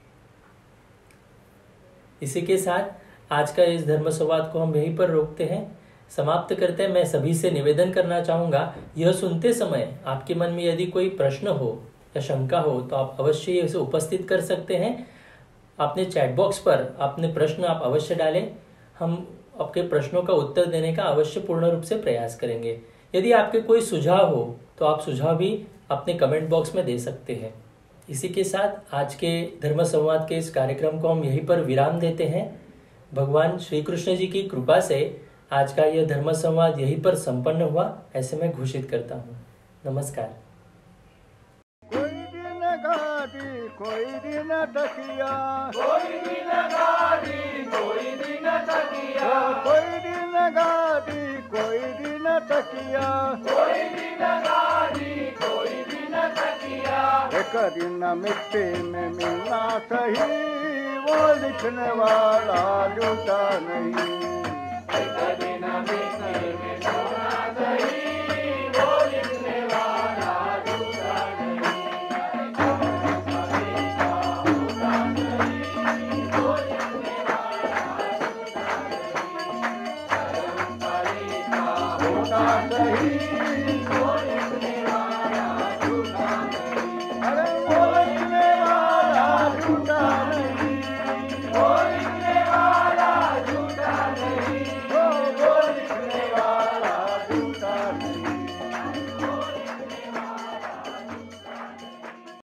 इसी के साथ आज का इस धर्म संवाद को हम यहीं पर रोकते हैं, समाप्त करते हैं। मैं सभी से निवेदन करना चाहूँगा, यह सुनते समय आपके मन में यदि कोई प्रश्न हो या शंका हो तो आप अवश्य इसे उपस्थित कर सकते हैं। अपने चैट बॉक्स पर अपने प्रश्न आप अवश्य डालें, हम आपके प्रश्नों का उत्तर देने का अवश्य पूर्ण रूप से प्रयास करेंगे। यदि आपके कोई सुझाव हो तो आप सुझाव भी अपने कमेंट बॉक्स में दे सकते हैं। इसी के साथ आज के धर्म संवाद के इस कार्यक्रम को हम यहीं पर विराम देते हैं। भगवान श्री कृष्ण जी की कृपा से आज का यह धर्म संवाद यहीं पर संपन्न हुआ, ऐसे मैं घोषित करता हूँ। नमस्कार। कोई दिन गाड़ी कोई दिन तकिया, कोई दिन गाड़ी कोई दिन तकिया, कोई दिन गाड़ी कोई दिन तकिया, कोई दिन गाड़ी कोई दिन तकिया। एक दिन मिट्टी में मिलना सही, वो लिखने वाला झूठा नहीं। एक दिन